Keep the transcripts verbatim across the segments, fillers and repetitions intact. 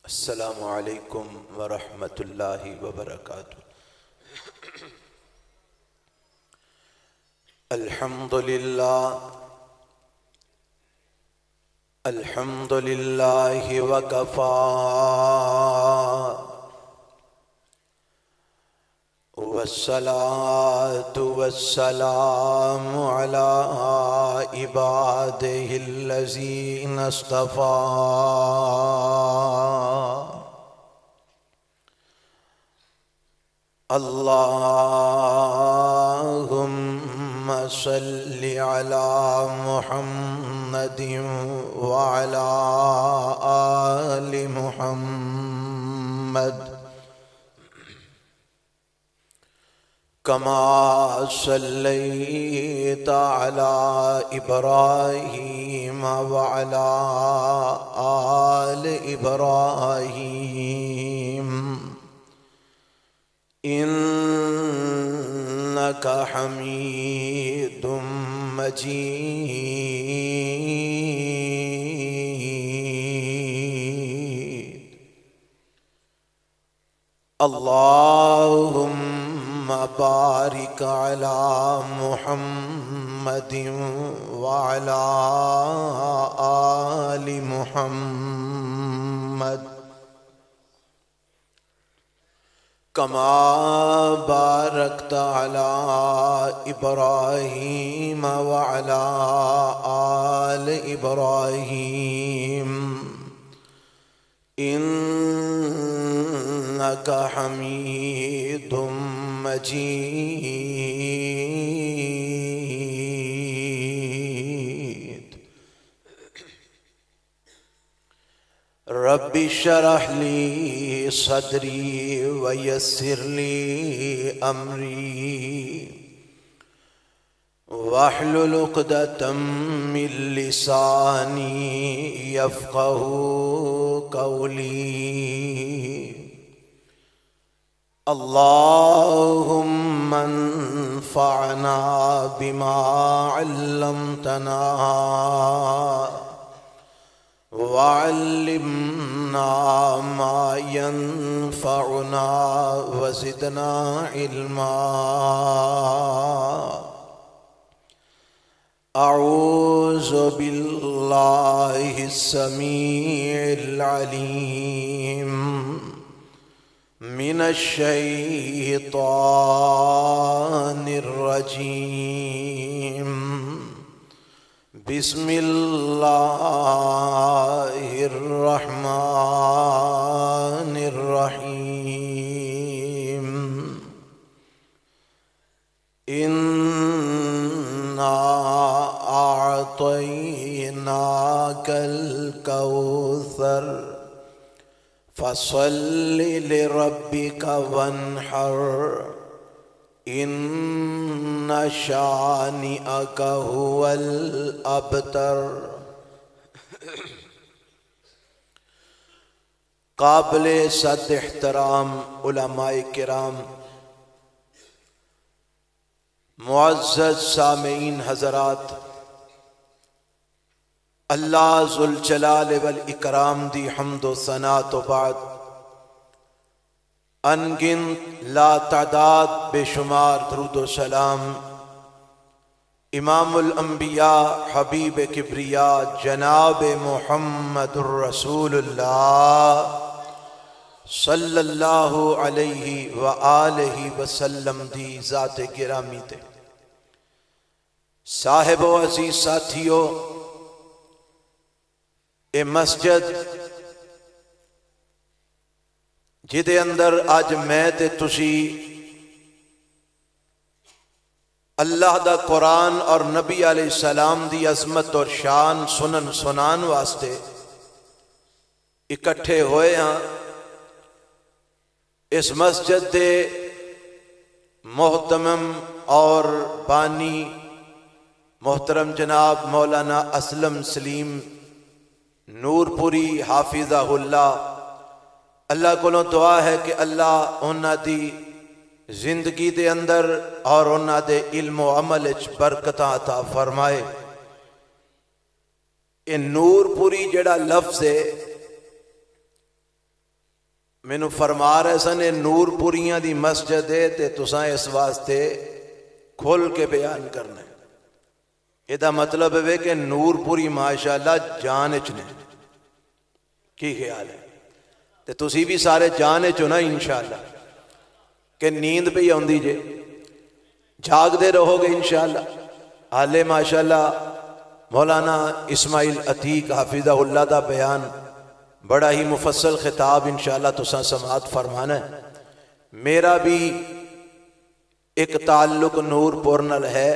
السلام علیکم ورحمۃ اللہ وبرکاتہ۔ الحمد للہ الحمد للہ وکفا والصلاة والسلام علی عبادہ الذین اصطفیٰ۔ اللہم صل علی محمد وعلی آل محمد کما صلیت علی ابراہیم وعلی آل ابراہیم انک حمید مجید۔ اللہم بارک علی محمد وعلی آل محمد کما بارکت علی ابراہیم وعلی آل ابراہیم انک حمید مجید۔ رب اشرح لی صدری ویسر لی امری واحلل عقدۃ من لسانی یفقہوا قولی۔ اللہم انفعنا بما علمتنا وعلمنا ما ينفعنا وزدنا علما۔ اعوذ باللہ السمیع العلیم من الشیطان الرجیم۔ بسم اللہ الرحمن الرحیم۔ انا اعطیناک الکوثر فصل لربک وانحر ان شانئک هو الابتر۔ قابل صد احترام علماء کرام، معزز سامعین حضرات، اللہ ذوالجلال والاکرام دی حمد و ثنا تو بعد انگنت لا تعداد بے شمار درود و سلام امام الانبیاء حبیب کبریاء جناب محمد الرسول اللہ صلی اللہ علیہ وآلہ وسلم دی ذات گرامی تے۔ صاحب و عزیز ساتھیو، اے مسجد جدے اندر آج میں تے تسی اللہ دا قرآن اور نبی علیہ السلام دی عظمت اور شان سنن سنان واسطے اکٹھے ہوئے ہاں، اس مسجد دے محتمم اور بانی محترم جناب مولانا اسلم سلیم نور پوری حافظہ اللہ، اللہ کو دعا ہے کہ اللہ انہاں دی زندگی دے اندر اور انہاں دے علم و عمل اچ برکتاں عطا فرمائے۔ یہ نور پوری جڑا لفظ ہے مینوں فرما رہے سن نور پوریاں دی مسجد ہے تے تساں اس واسطے کھول کے بیان کرنا ہے۔ یہ مطلب ہے کہ نور پوری ماشاءاللہ جان وچ نے، کی خیال ہے؟ تے تسی بھی سارے جان وچ ہو نا انشاءاللہ، کہ نیند پہ آندی جے، جاگ دے رہو گے انشاءاللہ۔ حالے ماشاءاللہ مولانا اسماعیل عتیق حافظہ اللہ دا بیان بڑا ہی مفصل خطاب انشاءاللہ تساں سماعت فرمانا ہے۔ میرا بھی ایک تعلق نور پور نال ہے،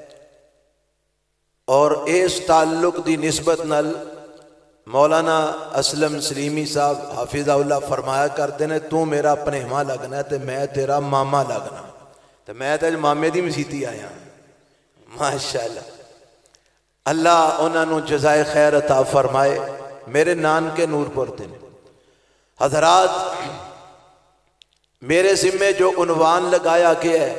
اور اس تعلق دی نسبت نال مولانا اسلم سلیمی صاحب حافظہ اللہ فرمایا کرتے نے تو میرا پنہما لگنا ہے تے میں تیرا ماما لگنا، تے میں تے مامے دی مسیتی آیا ماشاءاللہ۔ اللہ انہاں نو جزائے خیر عطا فرمائے۔ میرے نان کے نور پور تے حضرات، میرے ذمے جو عنوان لگایا گیا ہے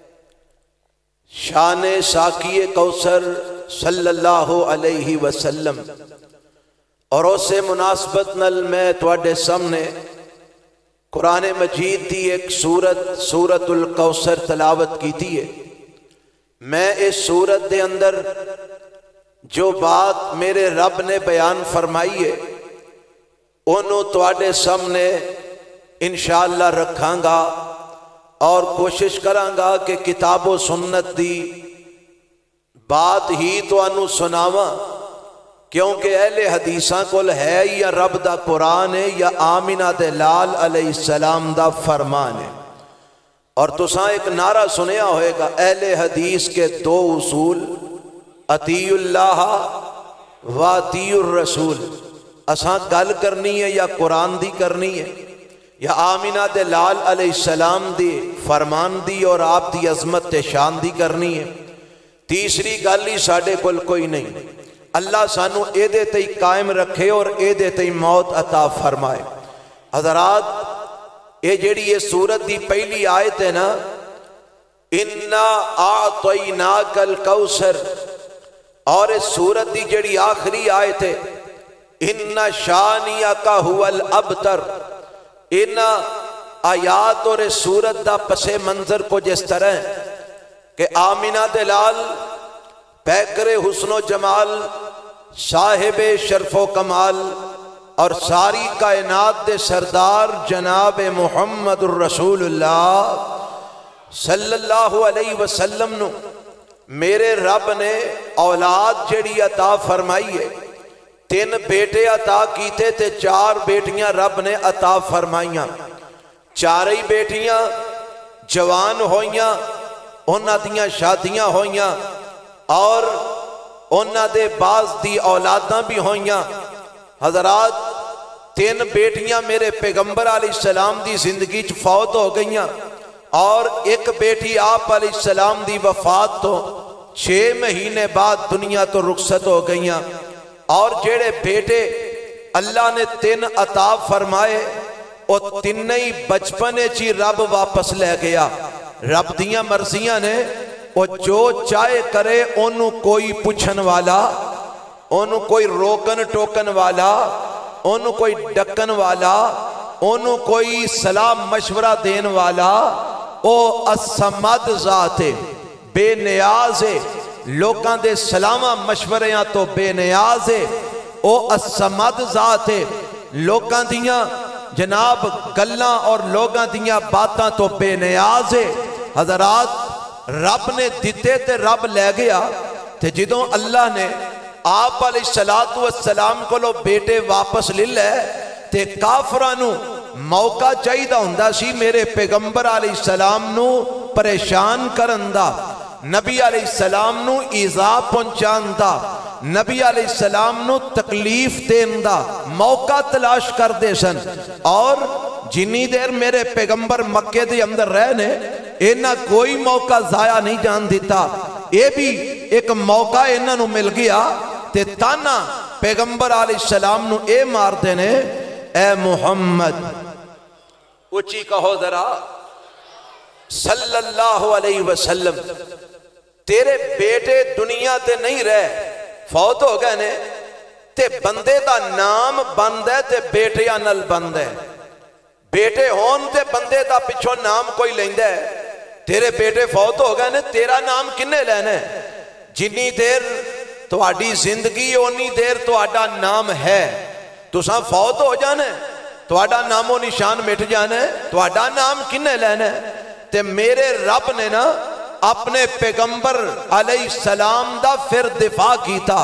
شان ساقی کوثر صلی اللہ علیہ وسلم، اور اس سے مناسبت نل میں تواڈے سامنے قرآن مجید دی ایک سورت سورت الکوثر تلاوت کیتی ہے۔ میں اس سورت دے اندر جو بات میرے رب نے بیان فرمائی ہے انہوں تواڈے سامنے انشاءاللہ رکھاں گا، اور کوشش کراں گا کہ کتاب و سنت دی بات ہی تو انو سناواں، کیونکہ اہل حدیثاں کول ہے یا رب دا قرآن ہے یا آمینہ دے لال علیہ السلام دا فرمان ہے۔ اور تساں ایک نعرہ سنیا ہوئے گا، اہل حدیث کے دو اصول، اطیع اللہ و اطیع الرسول۔ اساں گل کرنی ہے یا قرآن دی کرنی ہے یا آمینہ دے لال علیہ السلام دی فرمان دی اور آپ دی عظمت تے شان دی کرنی ہے۔ تیسری گل ہی ساڈے کول کوئی نہیں۔ اللہ سانو اے دے تے قائم رکھے اور اے دے تے موت عطا فرمائے۔ حضرات، اے جیڑی یہ سورت دی پہلی آیت ہے نا، اِنَّا أَعْطَيْنَاكَ الْكَوْثَرَ، اور اس سورت دی جیڑی آخری آیت ہے اِنَّ شَانِئَكَ هُوَ الْأَبْتَرُ، ان آیات اور اس سورت دا پس منظر کو جس طرح ہے کہ آمینہ دلال پیکر حسن و جمال، صاحب شرف و کمال، اور ساری کائنات دے سردار جناب محمد الرسول اللہ صلی اللہ علیہ وسلم نو میرے رب نے اولاد جڑی عطا فرمائی ہے۔ تین بیٹے عطا کیتے تے چار بیٹیاں رب نے عطا فرمائیاں۔ چارئی بیٹیاں جوان ہوئیاں، انہاں دیاں شادیاں ہوئیاں، اور انہاں دے بعض دی اولاداں بھی ہوئیاں۔ حضرات، تین بیٹیاں میرے پیغمبر علیہ السلام دی زندگی چ فوت ہو گئیاں، اور ایک بیٹی آپ علیہ السلام دی وفات تو چھ مہینے بعد دنیا تو رخصت ہو گئیاں۔ اور جیڑے بیٹے اللہ نے تین عطا فرمائے او تینئی بچپنے چی رب واپس لے گیا۔ رب دیاں مرضیاں نے او جو چاہے کرے، انہوں کوئی پوچھن والا، انہوں کوئی روکن ٹوکن والا، انہوں کوئی ڈکن والا، انہوں کوئی سلام مشورہ دین والا۔ او الصمد ذات بے نیاز ہے، لوکاں دے سلامہ مشوریاں تو بے نیاز ہے۔ او الصمد ذات ہے، لوکاں دیاں جناب گلاں اور لوگاں دیاں باتاں تو بے نیاز ہے۔ حضرات، رب نے دیتے تے رب لے گیا، تے جدوں اللہ نے آپ علیہ السلام کو لو بیٹے واپس لے لے، تے کافرانو موقع چاہیدہ ہوندہ سی میرے پیغمبر علیہ السلام نو پریشان کرندہ، نبی علیہ السلام نو ایذا پہنچاندہ، نبی علیہ السلام نو تکلیف دیندہ موقع تلاش کر دے سن۔ اور جنی دیر میرے پیغمبر مکے دے اندر رہنے، اینا کوئی موقع ضائع نہیں جان دیتا۔ یہ بھی ایک موقع اینا نو مل گیا، تے تانا پیغمبر علیہ السلام نو اے مار دینے، اے محمد اچھی کہو ذرا صلی اللہ علیہ وسلم، تیرے بیٹے دنیا تے نہیں رہے، فوت ہو گئے نے، تے بندے دا نام بند ہے تے بیٹیاں نل بند ہے۔ بیٹے ہون تے بندے دا پچھوں نام کوئی لیندہ ہے. تیرے بیٹے فوت ہو گئے نے, تیرا نام کنے لینا ہے؟ جنی دیر تہاڈی زندگی اونی دیر تہاڈا نام ہے. تساں فوت ہو جانا ہے, تہاڈا نام و نشان مٹ جانا ہے, تہاڈا نام کنے لینا ہے؟ تے میرے رب نے نا اپنے پیغمبر علیہ السلام دا پھر دفاع کیتا.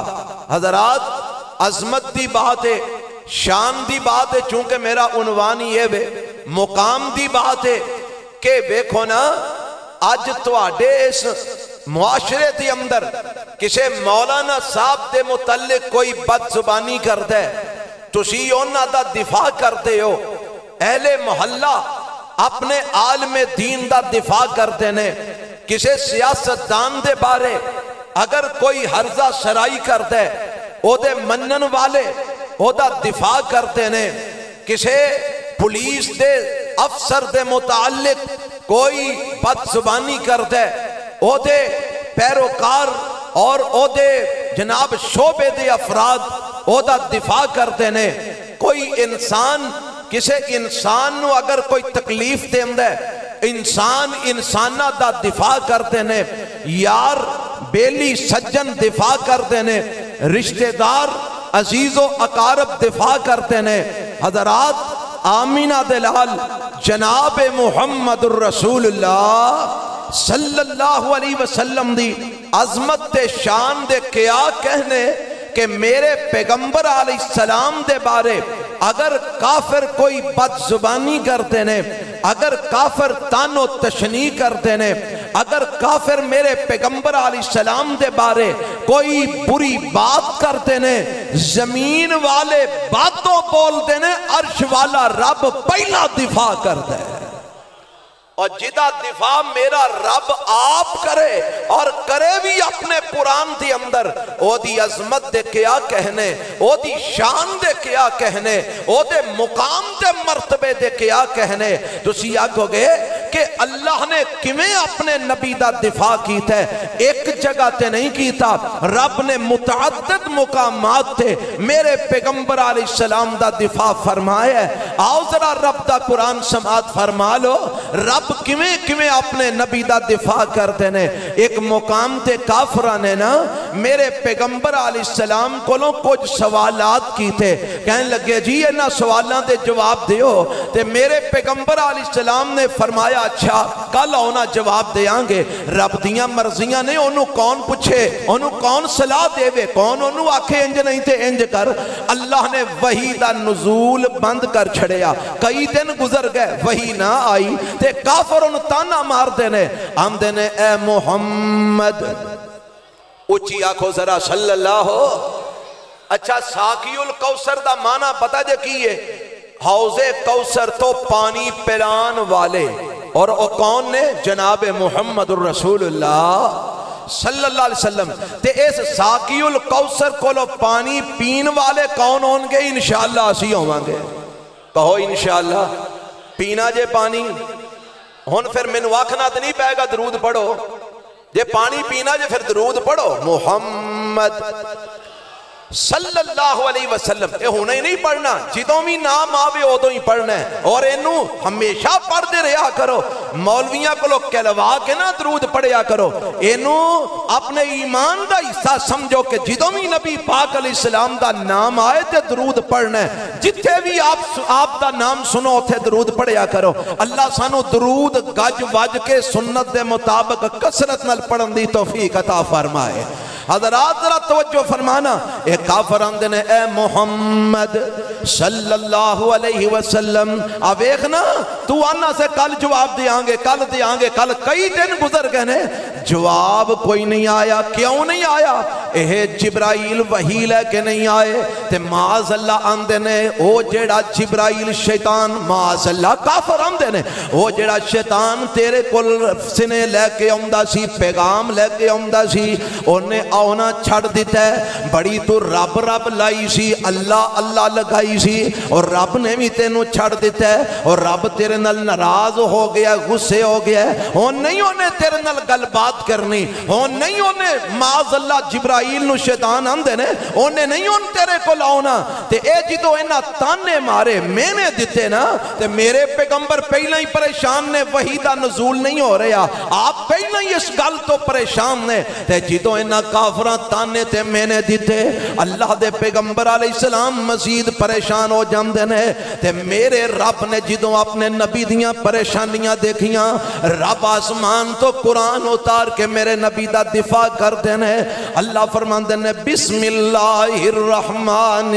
حضرات عظمت دی بات ہے, شان دی بات ہے, چونکہ میرا عنوان یہ ہے, مقام دی بات ہے کہ ویکھو نا آج تواڈے اس معاشرے دی اندر کسے مولانا صاحب دے متعلق کوئی بد زبانی کرتا ہے, تسی انہاں دا دفاع کرتے ہو. اہل محلہ اپنے عالم دین دا دفاع کرتے نے. کسے سیاستدان دے بارے اگر کوئی حرزہ شرائی کرتا ہے, او دے منن والے او دا دفاع کرتے نے. کسے پولیس دے افسر دے متعلق کوئی بد زبانی کرتا ہے, او دے پیروکار اور او دے جناب شعبے دے افراد او دا دفاع کرتے نے. کوئی انسان کسے انسان نو اگر کوئی تکلیف دیندہ ہے, انسان انسانہ دا دفاع کرتے نے. یار بیلی سجن دفاع کرتے نے, رشتہ دار عزیز و اقارب دفاع کرتے نے. حضرات آمینہ دلال جناب محمد الرسول اللہ صلی اللہ علیہ وسلم دی عظمت دے شان دے کیا کہنے کہ میرے پیغمبر علیہ السلام دے بارے اگر کافر کوئی بد زبانی کرتے نے, اگر کافر تان و تشنیع کرتے نے, اگر کافر میرے پیغمبر علیہ السلام دے بارے کوئی بری بات کرتے نے, زمین والے باتوں بولتے نے, عرش والا رب پہلا دفاع کرتا ہے. اور جدا دفاع میرا رب آپ کرے اور کرے بھی اپنے قرآن دی اندر, او دی عظمت دے کیا کہنے, او دی شان دے کیا کہنے, او دے مقام دے مرتبے دے کیا کہنے. تو سیاق ہو گئے کہ اللہ نے کمیں اپنے نبی دا دفاع کیتا ہے, ایک جگہ تے نہیں کیتا. رب نے متعدد مقامات تے میرے پیغمبر علیہ السلام دا دفاع فرمایا ہے. آؤ ذرا رب دا قرآن سماعت فرما لو, رب کمیں کمیں اپنے نبی دا دفاع کرتے نے. ایک مقام تے کافرہ نے نا میرے پیغمبر علیہ السلام کولوں کچھ سوالات کی تھے, کہنے لگے جی اینا سوالوں دے جواب دیو. تے میرے پیغمبر علیہ السلام نے فرمایا اچھا کل آنا جواب دیاں گے. رب دیاں مرضیاں نے, انہوں کون پوچھے, انہوں کون صلاح دے وے, کون انہوں آکھے انج نہیں تے انج کر. اللہ نے وحی دا نزول بند کر چھڑیا. کئی دن گزر گئے وحی نہ آئی, تے کافر ان تانا مار دینے, ہم دینے اے محمد اچھی آنکھو ذرا صلی اللہ ہو. اچھا ساقی الکوثر دا معنی پتہ جے کیے, حوض کوثر تو پانی پلان والے, اور او کون نے, جناب محمد الرسول اللہ صلی اللہ علیہ وسلم. تے اس ساقی الکوثر کو لو پانی پین والے کون ہوں گے؟ انشاءاللہ اسی ہوں گے. کہو انشاءاللہ. پینا جے پانی ہون پھر منو آکھنا تو نہیں پائے گا درود پڑھو, جے پانی پینا جے پھر درود پڑھو. محمد صلی اللہ علیہ وسلم اے ہونا ہی نہیں پڑھنا, جدوں بھی نام آوے ادوں ہی پڑھنا ہے, اور اینو ہمیشہ پڑھ دے رہا کرو. مولویاں کو لوگ کہلوا کے نہ درود پڑھیا کرو, اینو اپنے ایمان دا حصہ سمجھو کہ جدوں بھی نبی پاک علیہ السلام دا نام آئے تے درود پڑھنا ہے. جتھے بھی آپ آپ دا نام سنو اتھے درود پڑھیا کرو. اللہ سانو درود گج وج کے سنت دے مطابق کثرت نال پڑھن دی توفیق عطا فرمائے. حضرات ذرا توجہ فرمانا, ایک کافر آندے نے اے محمد صلی اللہ علیہ وسلم, اب ایک نا تو آنا سے کل جواب دیاں گے, کل دیاں گے, کل کئی دن گزر گئے نے, جواب کوئی نہیں آیا. کیوں نہیں آیا؟ اے جبرائیل وحی لے کے نہیں آئے. تے معاذ اللہ آندے نے او جیڑا جبرائیل شیطان, معاذ اللہ کافر آندے نے او جیڑا شیطان تیرے کل سنے لے کے آمدہ سی, پیغام لے کے آمدہ سی, انہیں آنا چھڑ دیتا ہے. بڑی تو رب رب لائی سی, اللہ اللہ لگائی سی, اور رب نے بھی تینوں چھڑ دیتا ہے, اور رب تیرے نال ناراض ہو گیا, غصے ہو گیا ہے. ہون نہیں انہیں تیرے نال گل بات کرنی, ہون نہیں انہیں معاذ اللہ جبرائیل اسرائیل نو شیطان آندے نے انہیں نہیں ان تیرے کو لاؤنا تے اے جدو انہا تانے مارے میں نے دیتے نا تے میرے پیغمبر پہلے ہی پریشان نے وحی دا نزول نہیں ہو رہا آپ پہلے ہی اس گل تو پریشان نے تے جدو انہا کافران تانے تے میں نے دیتے اللہ دے پیغمبر علیہ السلام مزید پریشان ہو جاندے نے تے میرے رب نے جدو اپنے نبی دیاں پریشانیاں دیکھیاں رب آسمان تو قرآن اتار کے میرے نبی دا دفاع کر دینے اللہ فرمان دینے بسم اللہ الرحمن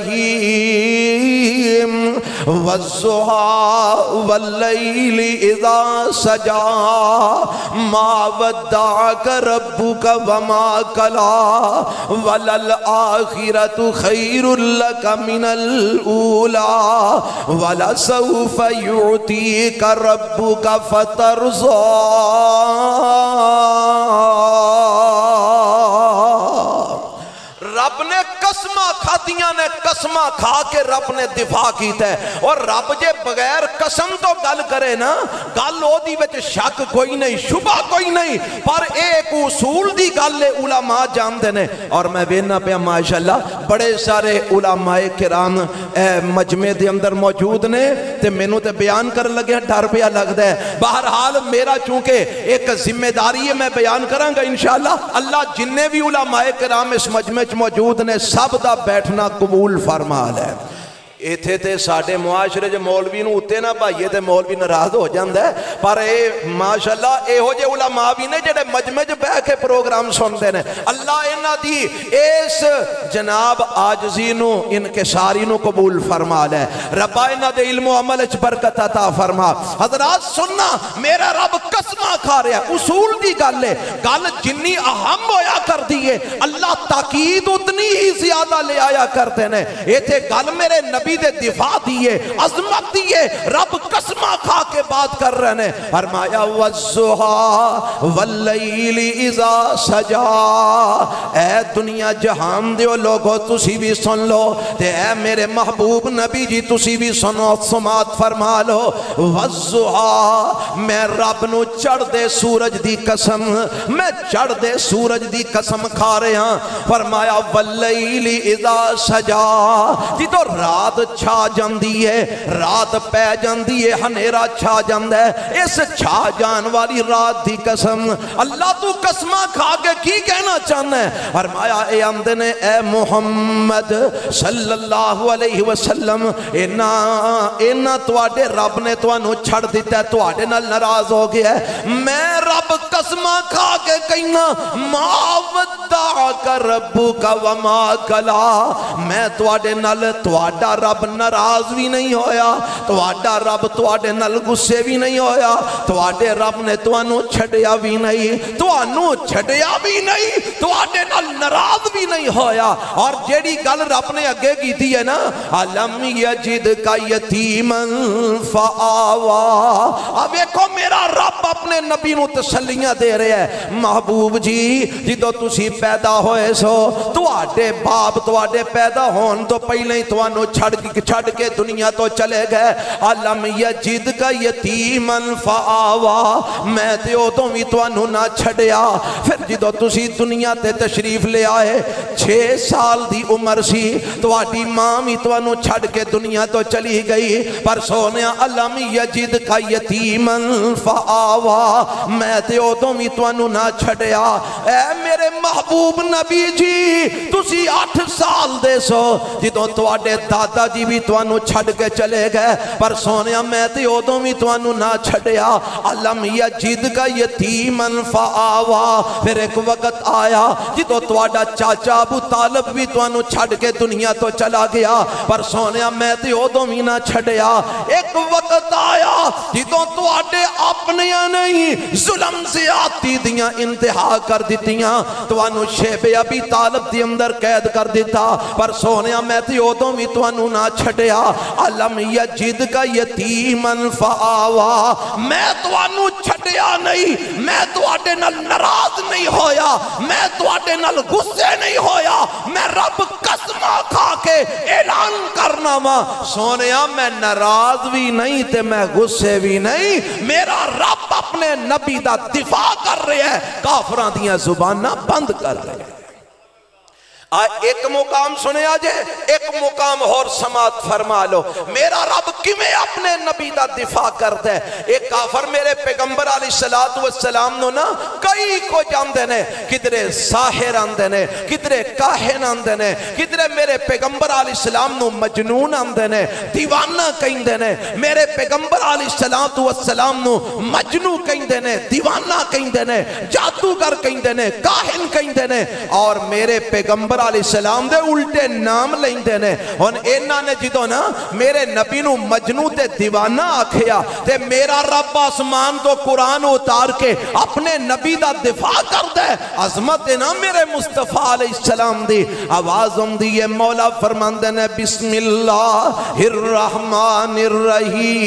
الرحیم والضحى واللیل اذا سجا ما ودعك ربك وما قلا وللآخرة خیر لك من الاولی ولسوف يعطيك ربك فترضى رب نے قسمہ کھاتیاں نے قسمہ کھا کے رب نے دفاع کیتا ہے اور رب جے بغیر قسم تو گل کرے نا گل او دی وچ شک کوئی نہیں شبہ کوئی نہیں پر ایک اصول دی گل علماء جاندے نے اور میں وینا پیا ماشاءاللہ بڑے سارے علماء کرام مجمع دے اندر موجود نے تے مینوں تے بیان کرن لگے ڈر پیا لگدا ہے بہرحال میرا چونکہ ایک ذمہ داری ہے میں بیان کراں گا انشاءاللہ اللہ جننے بھی علماء کرام اس مجمع موجود نے سب دا بیٹھنا قبول فرما لے ایتھے تے ساڑھے معاشرے جو مولوی نو اتے نا بھائیے تے مولوی ناراض ہو جاندہ ہے پر اے ماشاءاللہ اے ہو جے علماء بھی نے جڑے مجمع جو بہ کے پروگرام سنتے ہیں اللہ انہا دی اس جناب آجزی نو انکساری نو قبول فرما لے ربا انہا دے علم و عمل اچ برکت عطا فرما حضرات سننا میرا رب قسمہ کھا رہا ہے اصول دی گل ہے گل جنی اہم ہویا کر دیئے اللہ تاکید اتنی ہی زیادہ لے آیا کرتے ہیں ایتھے گل میرے نبی دے دفاع دیئے عظمت دیئے رب قسمہ کھا کے بات کر رہے ہیں فرمایا والضحى واللیل اذا سجا اے دنیا جہان دیو لوگو تسی بھی سن لو تے اے میرے محبوب نبی جی تسی بھی سنو سمات فرما لو والضحى میں رب نو چڑھ دے سورج دی قسم میں چڑھ دے سورج دی قسم کھا رہے ہیں فرمایا واللیل اذا سجا جی تو رات چھا جاندی ہے رات پہ جاندی ہے ہنیرا چھا جاندہ ہے اس چھا جان والی رات دی قسم اللہ تو قسمہ کھا کے کی کہنا چاہنا ہے فرمایا اے آمدے نے اے محمد صلی اللہ علیہ وسلم اینا اینا تواڈے رب نے توانو چھڑ دیتا ہے تواڈے نال ناراض ہو گیا ہے میں رب قسمہ کھا کے کہنا ما ودعک ربک وما قلا میں تواڈے نال تواڈا رب ناراض بھی نہیں ہویا تواڈا رب تواڈے نال غصے بھی نہیں ہویا تواڈے رب نے توانو چھڑیا بھی نہیں توانو چھڑیا بھی نہیں تواڈے نال ناراض بھی نہیں ہویا اور جیڑی گل رب نے اگے کی دی ہے نا علم یجد کا یتیما فآوا اب ایکو میرا رب اپنے نبی نو تسلیاں دے رہے ہیں محبوب جی جدو تسی پیدا ہوئے سو تواڈے باپ تواڈے پیدا ہون تو پہلے ہی توانو چھڑ چھڑ کے دنیا تو چلے گئے علم یجد کا یتیمن فآوا میں تے او تو بھی توانو نہ چھڑیا پھر جدو تسی دنیا تے تشریف لے آئے چھ سال دی عمر سی تواڈی ماں بھی توانو چھڑ کے دنیا تو چلی گئی پر سونیا علم یجد کا یتیمن فآوا میں تے او تو بھی توانو نہ چھڑیا اے میرے محبوب نبی جی تسی آٹھ سال دے سو جدو تواڈے دادا جی بھی توانو چھڑ کے چلے گئے پر سونیا میں تے ادوں بھی توانو نہ چھڑیا علم یجد کا یتیمن فآوا پھر ایک وقت آیا جدو تواڈا چاچا ابو طالب بھی توانو چھڑ کے دنیا تو چلا گیا پر سونیا میں تے ادوں بھی نہ چھڑیا ایک وقت آیا جدو تواڈے اپنے نہیں ظلم زیادتی دیاں انتہا کر دیتیاں توانو شیب ابی طالب دی اندر قید کر دیتا پر سونیا میں تے ادوں بھی توانو نہ چھڑیا علم یجد کا یتیمن فآوا میں توانو چھڑیا نہیں میں تواڈے نال ناراض نہیں ہویا میں تواڈے نال غصے نہیں ہویا میں رب قسمہ کھا کے اعلان کرنا وا سونیا میں ناراض بھی نہیں تے میں غصے بھی نہیں میرا رب اپنے نبی دا دفاع کر رہے ہیں کافراں دیاں زباناں بند کر رہے ہیں ایک مقام سنے آجے ایک مقام اور سماعت فرما لو میرا رب کیویں اپنے نبی دا دفاع کرتا ہے ایک کافر میرے پیغمبر علیہ السلام نو نا کئی کو جاندے نے کدرے ساحر آندے نے کدرے کاہن آندے نے کدرے میرے پیغمبر علیہ السلام نو مجنون آندے نے دیوانہ کہندے نے میرے پیغمبر علیہ السلام نو مجنو کہندے نے دیوانہ کہندے نے جادوگر کہندے نے کاہن کہندے نے اور میرے پیغمبر علیہ السلام دے الٹے نام لیندے نے ان اینا نے جدو نا میرے نبی نو مجنو تے دیوانہ آکھیا تے میرا رب آسمان تو قرآن اتار کے اپنے نبی دا دفاع کر دے عظمت نا میرے مصطفیٰ علیہ السلام دی آواز ہم دی یہ مولا فرماندے نے بسم اللہ الرحمن الرحیم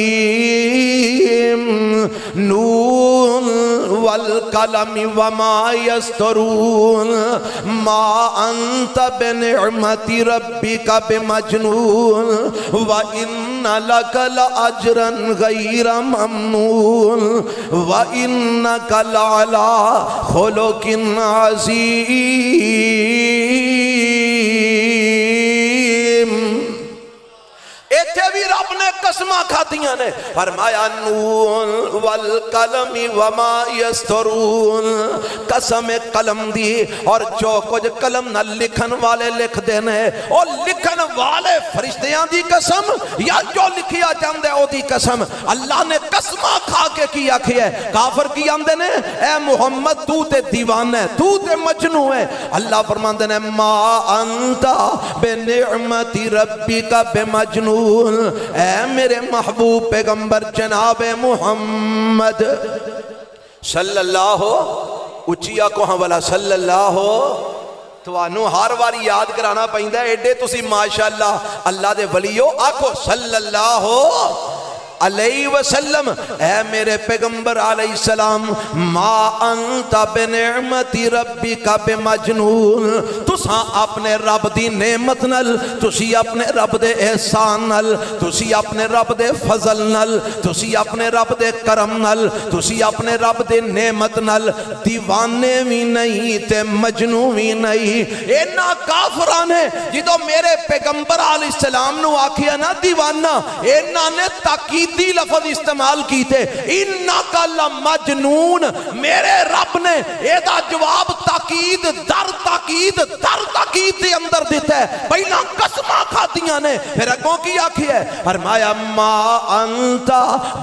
نون والقلم وما یسترون ما انت بنعمت ربک بمجنون وَإِنَّ لَكَ لَأَجْرًا غَيْرَ مَمْنُونَ وَإِنَّكَ لَعَلَىٰ خُلُقٍ عَظِيمٍ ایتھے بھی رب نے قسمہ کھاتیاں نے فرمایا نون والقلم وما یسترون قسم قلم دی اور جو کچھ قلم نہ لکھن والے لکھ دینے اور لکھن والے فرشتیاں دی قسم یا جو لکھیا جاندے او دی قسم اللہ نے قسمہ کھا کے کیا کیا ہے کافر کی آمدے نے اے محمد تو تے دیوان ہے تو تے مجنو ہے اللہ فرماندے نے ما انتا بنعمت ربی کا بمجنون اے میرے محبوب پیغمبر جناب محمد صلی اللہ اچیا کو ہاں والا صلی اللہ تو آنو ہر واری یاد کرانا پہندہ ہے ایڈے تسی ماشاءاللہ اللہ دے ولیو آکھو صلی اللہ علیہ وسلم اے میرے پیغمبر علیہ السلام ما انت بنعمت ربی کا بمجنون تساں اپنے رب دی نعمت نل تسی اپنے رب دے احسان نل تسی اپنے رب دے فضل نل تسی اپنے رب دے کرم نل تسی اپنے رب دے نعمت نل دیوانے بھی نہیں تے مجنو بھی نہیں اینا کافران ہے جدو میرے پیغمبر علیہ السلام نو آکھیا نا دیوانہ اینا نے تاکید دی لفظ استعمال کیتے انکا لمجنون میرے رب نے ایدہ جواب تاکید در تاکید در تاکید دے اندر دیتا ہے پہلا قسمہ کھاتیاں نے پھر اگوں کی آکھی ہے فرمایا ما انتا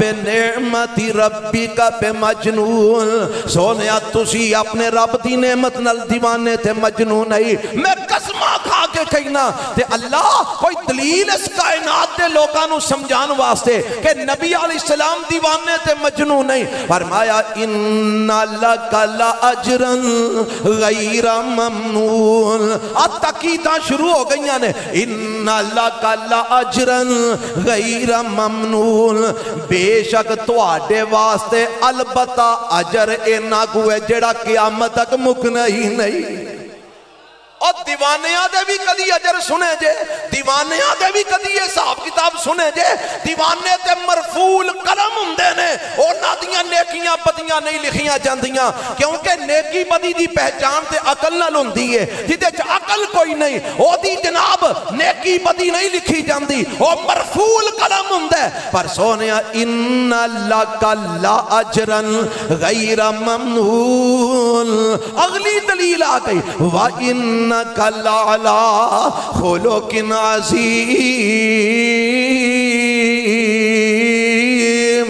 بنعمت ربی کا بمجنون سونیا تسی اپنے رب دی نعمت نل دیوانے تھے مجنون نہیں میں قسمہ کھا کے کہنا تے اللہ کوئی دلیل اس کائنات دے لوگانو سمجھان واسطے کہ نبی علیہ السلام دیوانے تے مجنون نہیں فرمایا ان لک لاجرا غیر ممنون اب تاکیداں شروع ہو گئیاں نے ان لک لاجرا غیر ممنون بے شک تواڈے واسطے البتہ اجر اینا کوئے جڑا قیامت تک مکنا ہی نہیں اور دیوانیاں دے بھی کدی اجر سنے جے دیوانیاں دے بھی کدی یہ صاحب کتاب سنے جے دیوانے تے مرفول قلم ہندے نے اونا دیاں نیکیاں بدیاں نہیں لکھیاں جاندیاں کیونکہ نیکی بدی دی پہچان تے عقل نہ لندی ہے جدے چا عقل کوئی نہیں او دی جناب نیکی بدی نہیں لکھی جاندی او مرفول قلم ہندے پر سونیا ان لک لا اجرن غیر ممنون اگلی دلیل آ گئی وَإِنَّ لعلى خلق عظيم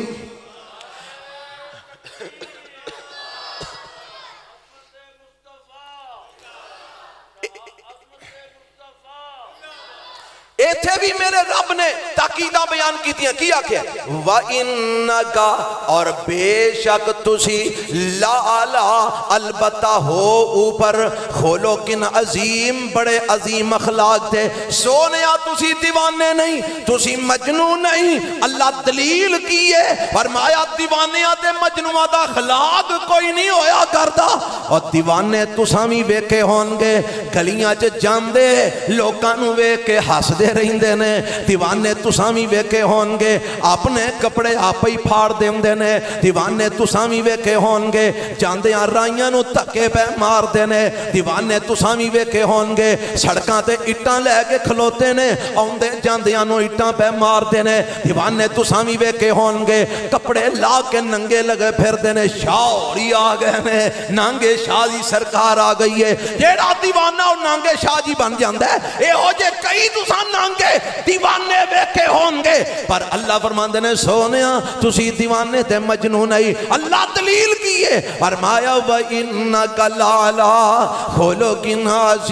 ایتھے بھی میرے رب نے تاکیدہ بیان کی تھی کیا کیا وَإِنَّكَ اور بے شک تسی لَعَلَىٰ البتہ ہو اوپر خلقٍ عظیم بڑے عظیم اخلاق تھے سونیا تسی دیوانے نہیں تسی مجنو نہیں اللہ دلیل کیے فرمایا دیوانیاں تے مجنوعہ دا اخلاق کوئی نہیں ہویا کرتا اور دیوانے تساں بھی ویکے ہونگے گلیاں چ جاندے لوکاں نو ویکے ہس دے رہندے نے دیوانے تساں تساں وی ویکھے ہون گے اپنے کپڑے آپ ہی پھاڑ دیندے نے دیوانے تساں وی ویکھے ہون گے جاندیاں رائیاں نو تکے پہ مار دینے دیوانے تساں وی ویکھے ہون گے سڑکاں تے اٹاں لے کے کھلوتے نے اوندے جاندیاں نو اٹاں پہ مار دینے دیوانے تساں وی ویکھے ہون گے کپڑے لا کے ننگے لگے پھر دینے شاہوری آ گئے نے نانگے شاہ جی سرکار آ گئی ہے جیڑا دیوانہ اور نانگے شاہ جی بن جاندہ ہے اے ہو جے کئی تساں نانگے دیوانے ویکھے ہون گے پر اللہ فرماندے نے سونیاں تسی دیوانے تے مجنون نہیں اللہ دلیل کیے فرمایا وَإِنَّكَ لَعَلَىٰ خُلُقٍ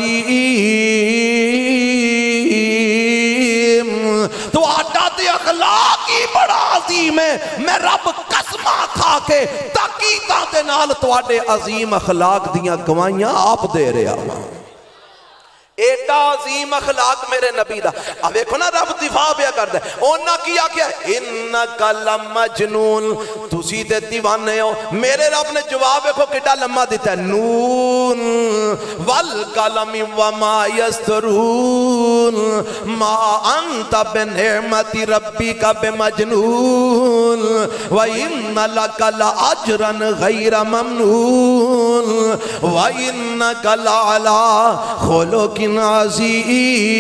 عَظِيمٍ تو آٹا تے اخلاق ہی بڑا عظیم ہے میں رب قسمہ کھا کے تاکیداں دے نال تواڈے عظیم اخلاق دیاں گوائیاں آپ دے رہے ہوں ایڈا عظیم اخلاق میرے نبی دا اب ایکھو نا رب دفاع بیا کر دے اونا کیا کیا انکا لمجنون تسی تے دیوانے ہو میرے رب نے جواب ایکھو کڈا لمحہ دیتا ہے نون والقلم وما یسترون ما انت بنعمت ربک بمجنون وَإِنَّ لَكَ لَأَجْرًا غَيْرَ مَمْنُونَ وَإِنَّكَ لَعَلَىٰ خُلُقٍ عظیم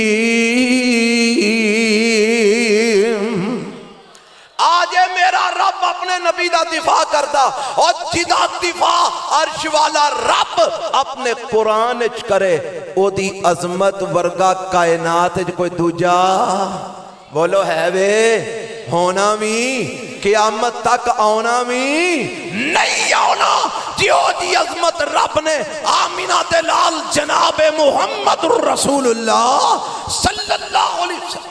آج میرا رب اپنے نبی دا دفاع کردا اور جدا دفاع عرش والا رب اپنے قرآن اچ کرے او دی عظمت ورگا کائنات اچ کوئی دوجا بولو ہے وے ہونا بھی قیامت تک آنا بھی نہیں آنا جیو جی عظمت رب نے آمینہ دلال جناب محمد الرسول اللہ صلی اللہ علیہ وسلم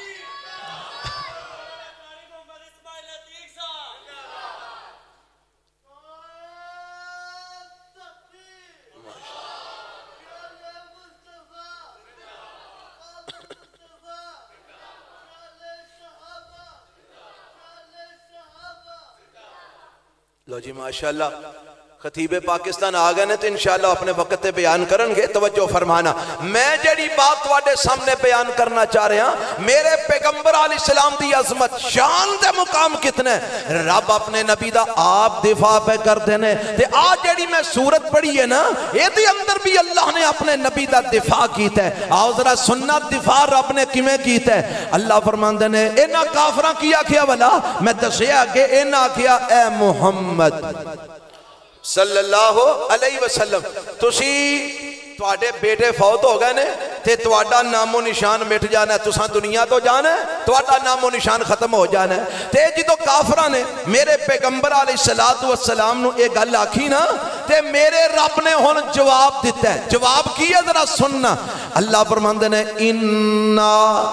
لو جی ماشاءاللہ خطیب پاکستان آگئے نے تو انشاءاللہ اپنے وقت بیان کرن گے توجہ فرمانا میں جڑی بات تواڈے سامنے بیان کرنا چاہ رہے ہیں میرے پیغمبر علیہ السلام دی عظمت شان دے مقام کتنے رب اپنے نبی دا آپ دفاع پہ کر دینے تے آج جڑی میں سورت پڑھی ہے نا یہ دی اندر بھی اللہ نے اپنے نبی دا دفاع کیتا ہے آؤ ذرا سننا دفاع رب نے کمیں کیتا ہے اللہ فرماندے نے اینا کافران کیا کیا والا میں دسیا کہ اینا کیا اے محمد صلی اللہ علیہ وسلم تسی تواڈے بیٹے فوت ہو گئے نے تے تواڈا نام و نشان مٹ جانا ہے تساں دنیا تو جانا ہے تواڈا نام و نشان ختم ہو جانا ہے تے جدو کافراں نے میرے پیغمبر علیہ السلام نو اے گل آکھی نا تے میرے رب نے ہن جواب دیتا ہے جواب کی ہے ذرا سننا اللہ فرماندے نے انا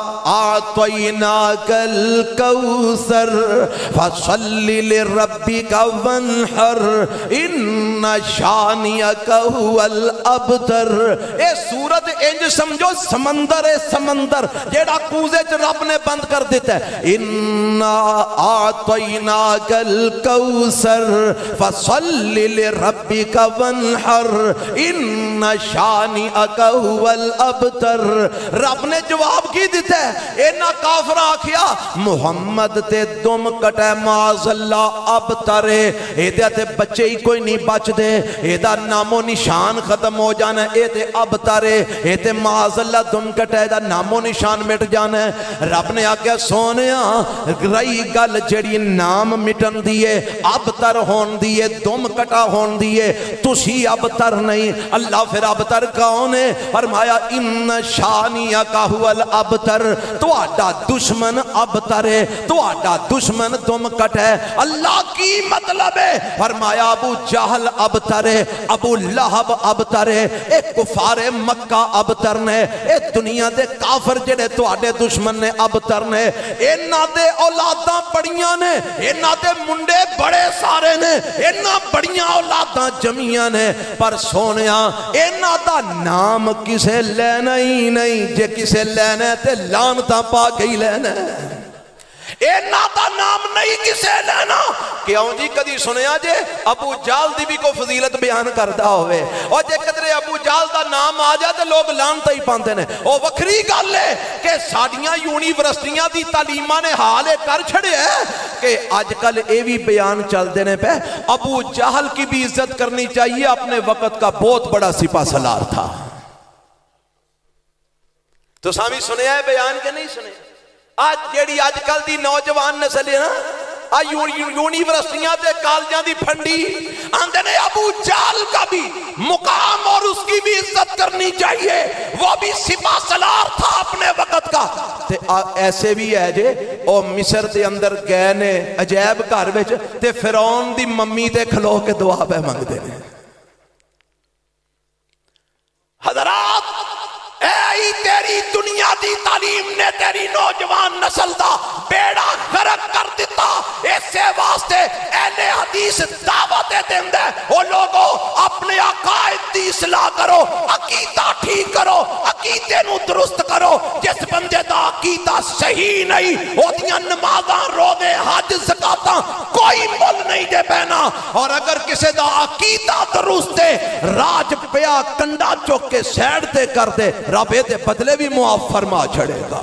اعطیناک الکوثر فصل لربک وانحر ان شانئک هو الابتر اے سورت انج سمجھو سمندر سمندر جیڑا کوزے چ رب نے بند کر دیتا ہے انا اعطیناک الکوثر فصل لربک وانحر ان شانئک هو الابتر رب نے جواب کی دیتا ہے اینا کافر آکھیا محمد تے دم کٹے معاذ اللہ ابتر ایدہ تے بچے ہی کوئی نہیں بچ دے ایدہ نام و نشان ختم ہو جانا ہے اے تے ابتر اے تے معاذ اللہ دم کٹے ایدہ نام و نشان مٹ جانا ہے رب نے آکھیا سونیا رئی گل جڑی نام مٹن دیئے ابتر ہون دیئے دم کٹا ہون دیئے تسی ابتر نہیں اللہ پھر ابتر کون ہے فرمایا ان شانیہ کا ہوا الابتر تو آڈا دشمن ابتر ہے تو آڈا دشمن دم کٹ ہے اللہ کی مطلب ہے فرمایا ابو جہل ابتر ہے ابو لہب ابتر ہے ایک کفار مکہ ابتر نے ایک دنیا دے کافر جڑے تو آڈے دشمن نے ابتر نے اینا دے اولاداں بڑیاں نے اینا دے منڈے بڑے سارے نے اینا بڑیاں اولاداں جمعیاں نے پر سونیاں اینا دا نام کسے لینا ہی نہیں جے کسے لینا ہے تے لانتا پا کے ہی لینا ہے اینا دا نام نہیں کسے لینا. کیوں جی کدی سنیا جے ابو جال دی بھی کو فضیلت بیان کردا ہوئے اور جے قدرے ابو جال دا نام آ جائے تو لوگ لانتا ہی پاندے نے. او وکری گل ہے کہ ساڑیاں یونیورسٹیاں دی تعلیمہ نے حالے کر چھڑے ہیں کہ آج کل اے بھی بیان چل دینے پہ ابو جہل کی بھی عزت کرنی چاہیے, اپنے وقت کا بہت بڑا سپاہ سالار تھا. تو سامی سنے ہے بیان کے نہیں سنے؟ آج جیڑی آج کل دی نوجوان نسل ہے نا یونیورسٹیاں تے کالجاں دی پھنڈی آندے نے ابو جال کا بھی مقام اور اس کی بھی عزت کرنی چاہیے, وہ بھی سپاہ سالار تھا اپنے وقت کا. تے ایسے بھی ہے جے او مصر دے اندر گئے نے عجیب گھر وچ تے فرعون دی ممی تے کھلو کے دعا پہ منگ دے نے. حضرات اے تیری دنیا دی تعلیم نے تیری نوجوان نسل دا بیڑا غرق کر دیتا. اسے واسطے اہل حدیث دعوت دیندے او لوگوں اپنے عقائد دی اصلاح کرو, عقیدہ ٹھیک کرو, عقیدے نو درست کرو. جس بندے دا عقیدہ صحیح نہیں او دیاں نمازاں روزے حج زکاتاں کوئی مول نہیں دے پینا. اور اگر کسے دا عقیدہ درست ہے راج پیا کنڈا چوک کے سیڈ تے کر دے رب دے بدلے بھی معاف فرما چھڑے گا.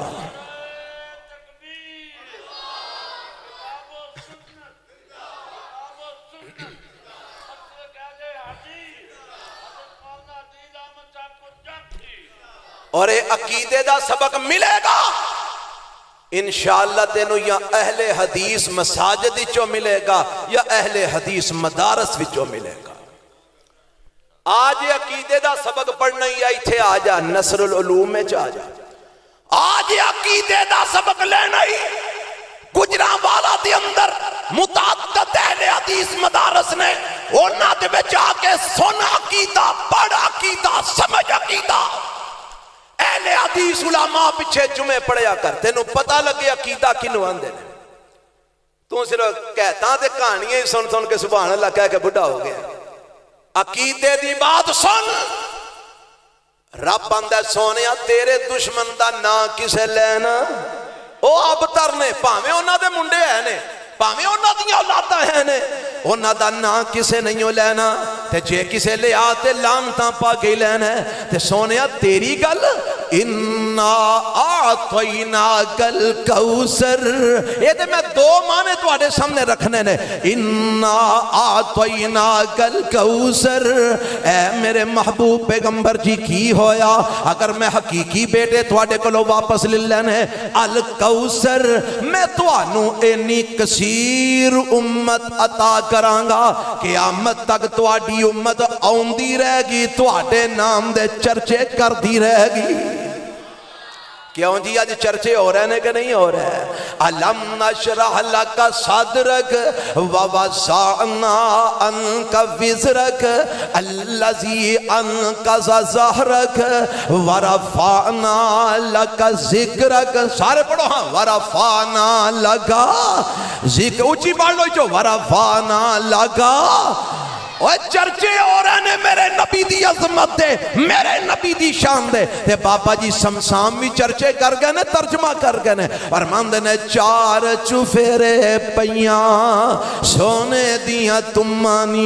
اور اے عقیدے دا سبق ملے گا انشاءاللہ تینوں یا اہل حدیث مساجد وچوں ملے گا یا اہل حدیث مدارس وچوں ملے گا. آج عقیدے دا سبق پڑھنا ہی آئی تھے, آ جا نصر العلوم میں جا جا. آج عقیدے دا سبق لینا ہی گجراں والا دے اندر متعدد اہل حدیث مدارس نے اونا دے بچ آ کے سن عقیدہ, پڑھ عقیدہ, سمجھ عقیدہ. اہل حدیث علماء پچھے جمعے پڑھیا کر, تینوں پتہ لگے عقیدہ کنو آندے نے. تو صرف کہتا تے کہانیاں ہی سن سن کے سبحان اللہ کہہ کے بڑھا ہو گیا. عقیدے دی بات سن. رب بندہ سونیا تیرے دشمن دا نا کسے لینا, او ابتر نے پاہمیں انہاں دے منڈے ہیں نے, پاہمیں انہاں دیاں اولاداں ہیں نے, انہاں دا نا کسے نہیں لینا. تے جے کسے لے آتے لانتاں پا کے لینا ہے. تے سونیا تیری گل اِنَّا أَعْطَيْنَاكَ الْكَوْثَرَ, یہ تے میں دو معنی تواڈے سامنے رکھنے نے. اِنَّا أَعْطَيْنَاكَ الْكَوْثَرَ, اے میرے محبوب پیغمبر جی کی ہویا اگر میں حقیقی بیٹے تواڈے کولوں واپس لے لینے. الکوثر میں توانوں اینی کثیر امت عطا کرانگا, قیامت تک تواڈی امت آوندی رہے گی, تواڈے نام دے چرچے کر دی رہے گی. کیوں جی آج چرچے ہو رہے ہیں کہ نہیں ہو رہے ہیں؟ الم نشرح لک صدرک ووضعنا عنک وزرک الذی انقض ظہرک ورفعنا لک ذکرک. سارے پڑھو ہاں, ورفعنا لگا ذکر, اونچی پڑھ لو جو ورفعنا لگا. اور چرچے ہو رہے ہیں میرے نبی دی عظمت دے, میرے نبی دی شان دے. تے بابا جی سمسام بھی چرچے کر گئے نے, ترجمہ کر گئے نے. اور ماندے نے چار چفیرے پیاں سونے دیاں تمانی,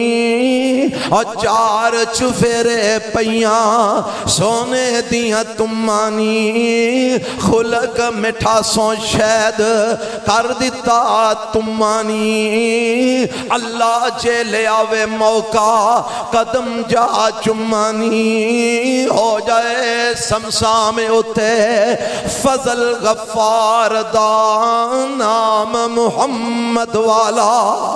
اور چار چفیرے پیاں سونے دیاں تمانی, خلق مٹھا سو شہد کر دیتا تمانی. اللہ جے لے آوے موقع قدم جا چمانی, ہو جائے سمسام اتے فضل غفار دا نام محمد والا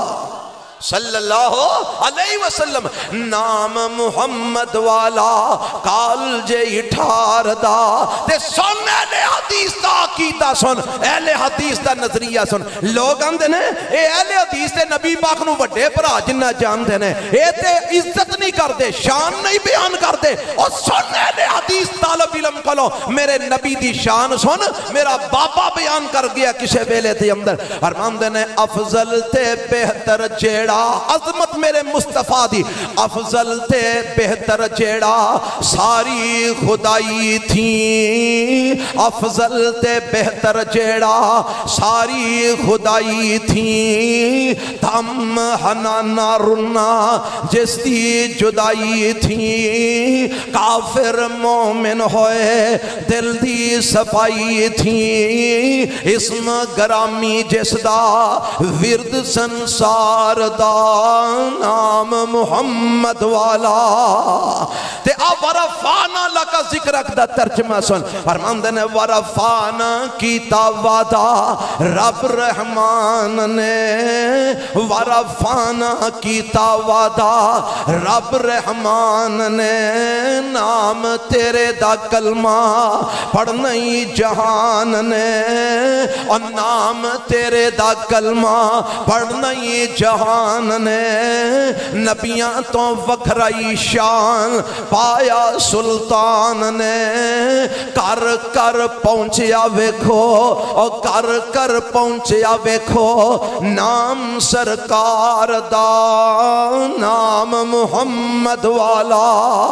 صلی اللہ علیہ وسلم. نام محمد والا کال جے اٹھار دا. تے سن اہل حدیث دا عقیدہ سن, اہل حدیث دا نظریہ سن. لوگ آندے نے اے اہل حدیث تے نبی پاک نو وڈے بھرا جنہ جاندے نے, اے تے عزت نہیں کر دے, شان نہیں بیان کر دے. اور سن اہل حدیث طالب علم کلو میرے نبی دی شان سن, میرا بابا بیان کر گیا کسے ویلے تے اندر. فرماندے نے افضل تے بہتر جیڑا, عظمت میرے مصطفیٰ دی, افضل تے بہتر جیڑا ساری خدائی تھی افضل تے بہتر جیڑا ساری خدائی تھی تم ہنانا رنا جس دی جدائی تھی کافر مومن ہوئے دل دی صفائی تھی اسم گرامی جس دا ورد سنسار دا نام محمد والا تے اب ورفانا لکا ذکر اکدہ ترجمہ سن فرماندے نے ورفانا کیتا وعدہ رب رحمان نے ورفانا کیتا وعدہ رب رحمان نے نام تیرے دا کلمہ پڑھنی جہان نے اور نام تیرے دا کلمہ پڑھنی جہان نے نبیاں تو وکھرائی شان پایا سلطان نے کر کر پہنچیا ویکھو اور کر کر پہنچیا ویکھو نام سرکار دا نام محمد والا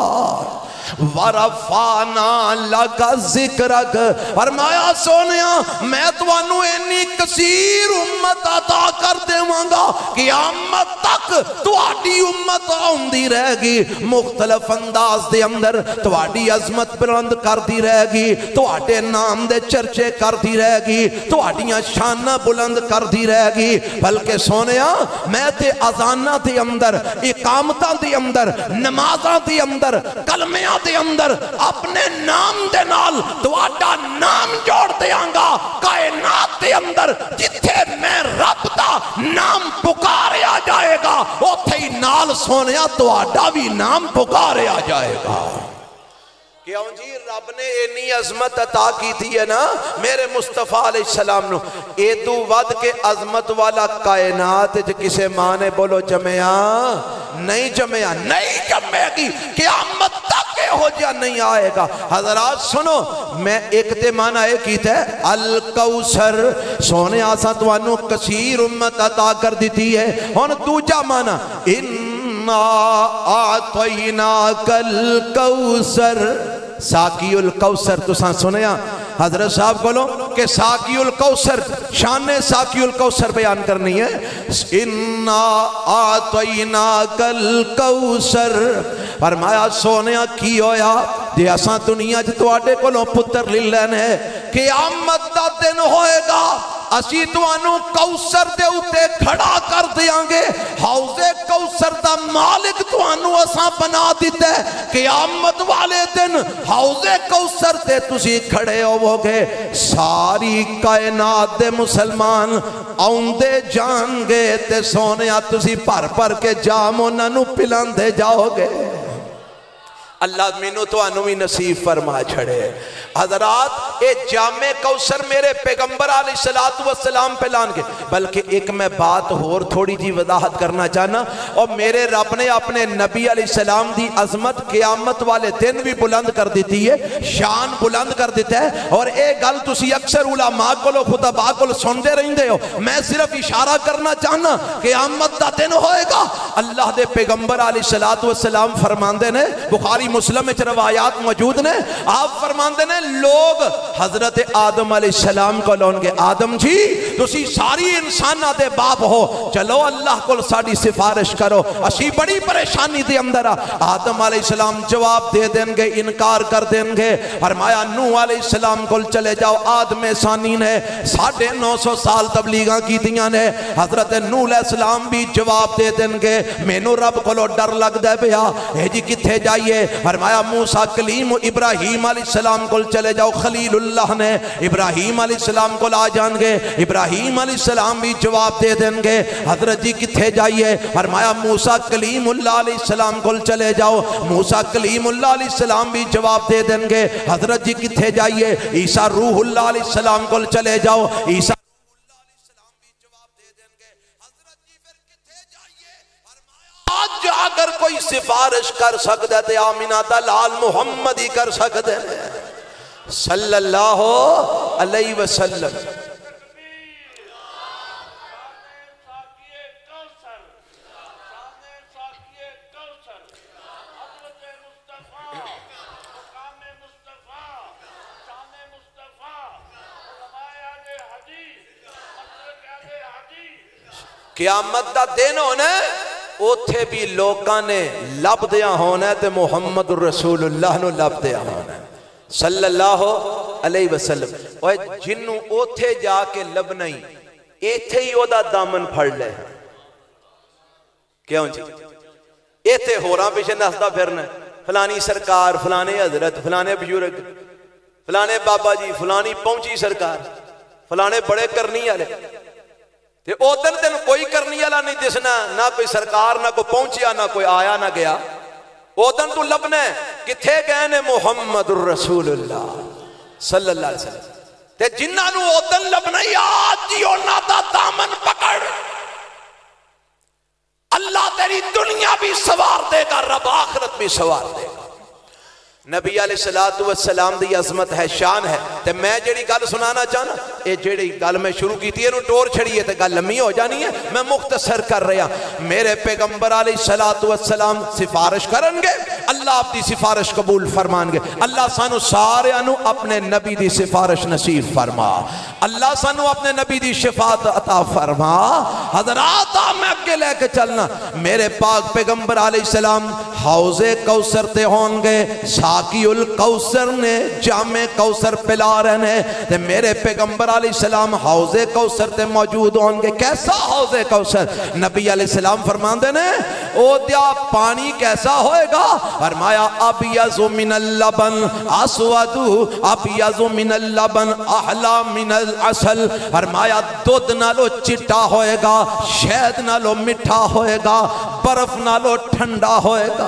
ورفانا لگا ذکرک فرمایا سونیا میں توانو اینی کثیر امت عطا کر دے مانگا قیامت تک تواڈی امت آندی رہ گی مختلف انداز دے اندر تواڈی عظمت بلند کر دی رہ گی تواڈے نام دے چرچے کر دی رہ گی تواڈیاں شانہ بلند کر دی رہ گی بلکہ سونیا میں تے اذانہ دے اندر اقامتہ دے اندر نمازہ دے اندر کلمیاں دے اندر اپنے نام دے نال تواڈا نام جوڑ دیاں گا کائنات دے اندر جتھے میں رب دا نام پکاریا جائے گا اوتھے ہی نال سونیا تواڈا بھی نام پکاریا جائے گا کیوں جی رب نے اینی عظمت عطا کی تھی ہے نا میرے مصطفیٰ علیہ السلام نو اے تو ود کے عظمت والا کائنات جو کسے مانے بولو جمعہ نہیں جمعہ نہیں جمعے گی قیامت تک ہو جا نہیں آئے گا حضرات سنو میں ایک تے مانا ایک ہی تھے الکوثر سونے آسا توانو کثیر امت عطا کر دیتی ہے اور دوجا مانا اِنَّا آتَيْنَاكَ الْكَوْثَرَ ساقی الکوثر تو سان سنیا حضرت صاحب بولو کہ ساقی الکوثر شان ساقی الکوثر بیان کرنی ہے اِنَّا آتَيْنَاكَ الْكَوْثَرَ فرمایا سونیا کی ہویا جی اساں دنیا جی تواڈے کولوں پتر لے لینے قیامت دا دن ہوئے گا اسی توانو کوثر دے اوتے کھڑا کر دیاں گے حوض کوثر دا مالک توانو اساں بنا دیتے قیامت والے دن حوض کوثر تے تسی کھڑے ہو گے ساری کائنات دے مسلمان آؤندے جان گے تے سونیا تسی پر پر کے جام انہاں نو پلان دے جاؤ گے اللہ مینو تو انوی نصیب فرما چھڑے حضرات اے جامع کوثر میرے پیغمبر علیہ السلام پہ لان کے بلکہ ایک میں بات اور تھوڑی جی وضاحت کرنا چاہنا اور میرے رب نے اپنے نبی علیہ السلام دی عظمت قیامت والے دن بھی بلند کر دیتی ہے شان بلند کر دیتا ہے اور ایک گل تسی اکثر علماء کو لو خطباء کو سن دے رہی دے ہو میں صرف اشارہ کرنا چاہنا قیامت دا دن ہوئے گا اللہ دے پیغمبر علیہ السلام فرماندے نے بخاری مسلم میں روایات موجود نے آپ فرماندے نے لوگ حضرت آدم علیہ السلام کو لون گے آدم جی تسی ساری انسانہ دے باپ ہو چلو اللہ کو ساڑی سفارش کرو اسی بڑی پریشانی دے اندر آدم علیہ السلام جواب دے دیں گے انکار کر دیں گے فرمایا نوح علیہ السلام کو چلے جاؤ آدم ثانی نے ساڑھے نو سو سال تبلیغاں کی دیاں نے حضرت نوح علیہ السلام بھی جواب دے دیں گے مینو رب کو ڈر لگ دے بیا اے جی کتھے جائیے فرمایا موسیٰ کلیم ابراہیم علیہ السلام کو چلے جاؤ خلیل اللہ نے ابراہیم علیہ السلام کو لا جان گے ابراہیم علیہ السلام بھی جواب دے دیں گے حضرت جی کتھے جائیے فرمایا موسیٰ کلیم اللہ علیہ السلام کو چلے جاؤ موسیٰ کلیم اللہ علیہ السلام بھی جواب دے دیں گے حضرت جی کتھے جائیے عیسیٰ روح اللہ علیہ السلام کو چلے جاؤ عیسیٰ آج اگر کوئی سفارش کر سکتے تھے آمینہ دلال محمد ہی کر سکتے ہیں صلی اللہ علیہ وسلم قیامت دا دن ہونا ہے اوتھے بھی لوکاں نے لب دیا ہونا ہے تے محمد الرسول اللہ نو لب دیا ہونا ہے صلی اللہ علیہ وسلم. اوے جنوں اوتھے جا کے لبنا ہی ایتھے ہی او دا دامن پھڑ لے کیوں جی ایتھے ہوراں پیچھے نسدا پھرنا فلانی سرکار فلانے حضرت فلانے بزرگ فلانے بابا جی فلانی پہنچی سرکار فلانے بڑے کرنی والے تے او دن دن کوئی کرنی والا نہیں دسنا نہ کوئی سرکار نہ کوئی پہنچیا نہ کوئی آیا نہ گیا. او دن تو لبنا ہے کتھے گئے نے محمد الرسول اللہ صلی اللہ علیہ وسلم تے جنہاں نو او دن لبنا یاد جی انہاں دا دامن پکڑ اللہ تیری دنیا بھی سوار دے گا رب آخرت بھی سوار دے گا. نبی علیہ السلام دی عظمت ہے شان ہے تے میں جیڑی گل سنانا چاہنا اے جیڑی گل میں شروع کی تھی انہوں ٹور چھڑیے تے گل لمحی ہو جانی ہے میں مختصر کر رہا میرے پیغمبر علیہ السلام سفارش کرن گے اللہ اپنی سفارش قبول فرمان گے. اللہ سانو سارے انو اپنے نبی دی سفارش نصیب فرما اللہ سانو اپنے نبی دی شفاعت عطا فرما. حضرات میں اگے لے کے چلنا میرے پاک پیغمبر علیہ السلام حوض کوثر تے ہون گے ساقی الکوثر نے جامع کوثر پلا رہنے تے میرے پیغمبر علیہ السلام حوض کوثر تے موجود ہوں گے. کیسا حوض کوثر نبی علیہ السلام فرماندے نے او دیا پانی کیسا ہوئے گا فرمایا ابیض من اللبن اسود ابیض من اللبن احلا من العسل فرمایا دودھ نالو چٹا ہوئے گا شہد نالو مٹھا ہوئے گا برف نالو ٹھنڈا ہوئے گا.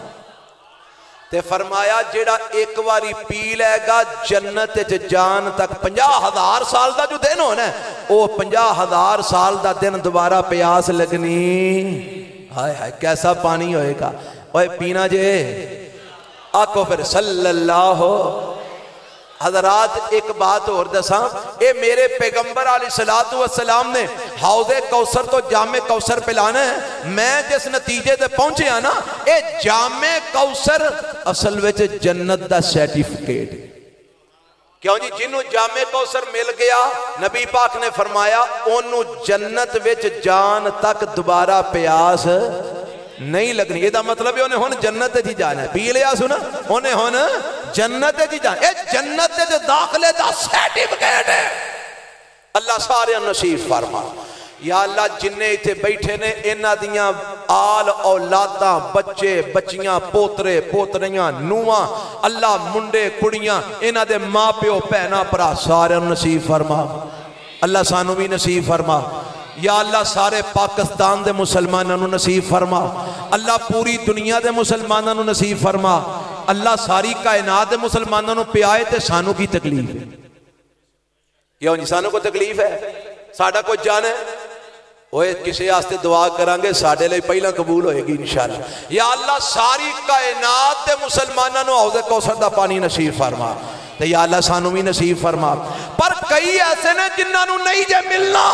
تے فرمایا جیڑا ایک واری پی لے گا جنت جان تک پنجا ہزار سال دا جو دن ہونا ہے او پنجا ہزار سال دا دن دوبارہ پیاس لگنی. ہائے ہائے کیسا پانی ہوئے گا اوے پینا جے آکو پھر صلی اللہ. حضرات ایک بات اور دساں اے میرے پیغمبر علیہ السلام نے حوض کوثر تو جامع کوثر پلانا ہے میں جس نتیجے دے پہنچے ہیں نا اے جامع کوثر اصل وچ جنت دا سرٹیفکیٹ کیوں جی جنہوں جامع کوثر مل گیا نبی پاک نے فرمایا انہوں جنت وچ جان تک دوبارہ پیاس نہیں لگنی. یہ دا مطلب ہے انہیں ہون جنت جی جانا ہے پی لیا سنا انہیں ہون جنت جی جانا اے جنت جی داخلے دا سرٹیفکیٹ ہے اللہ سارے نصیب فرما. یا اللہ جنہیں اتھے بیٹھے نے انہ دیاں آل اولاداں بچے بچیاں پوترے پوتریاں نواں اللہ منڈے کڑیاں انہ دے ماں پیو پہنا پرا سارے نصیب فرما اللہ سانو بھی نصیب فرما. یا اللہ سارے پاکستان دے مسلمانوں نصیب فرما اللہ پوری دنیا دے مسلمانوں نصیب فرما اللہ ساری کائنات دے مسلمانوں پہ آئے تے سانو کی تکلیف ہے یا ان سانو کو تکلیف ہے ساڑھا کو جانے اوہ کسی آستے دعا کرانگے ساڑھے لئے پہلا قبول ہوئے گی انشاءاللہ. یا اللہ ساری کائنات دے مسلمانوں حوض کوثر دا پانی نصیب فرما تے یا اللہ سانو بھی نصیب فرما. پر کئی ایسے نے جنہوں نہیں جے ملنا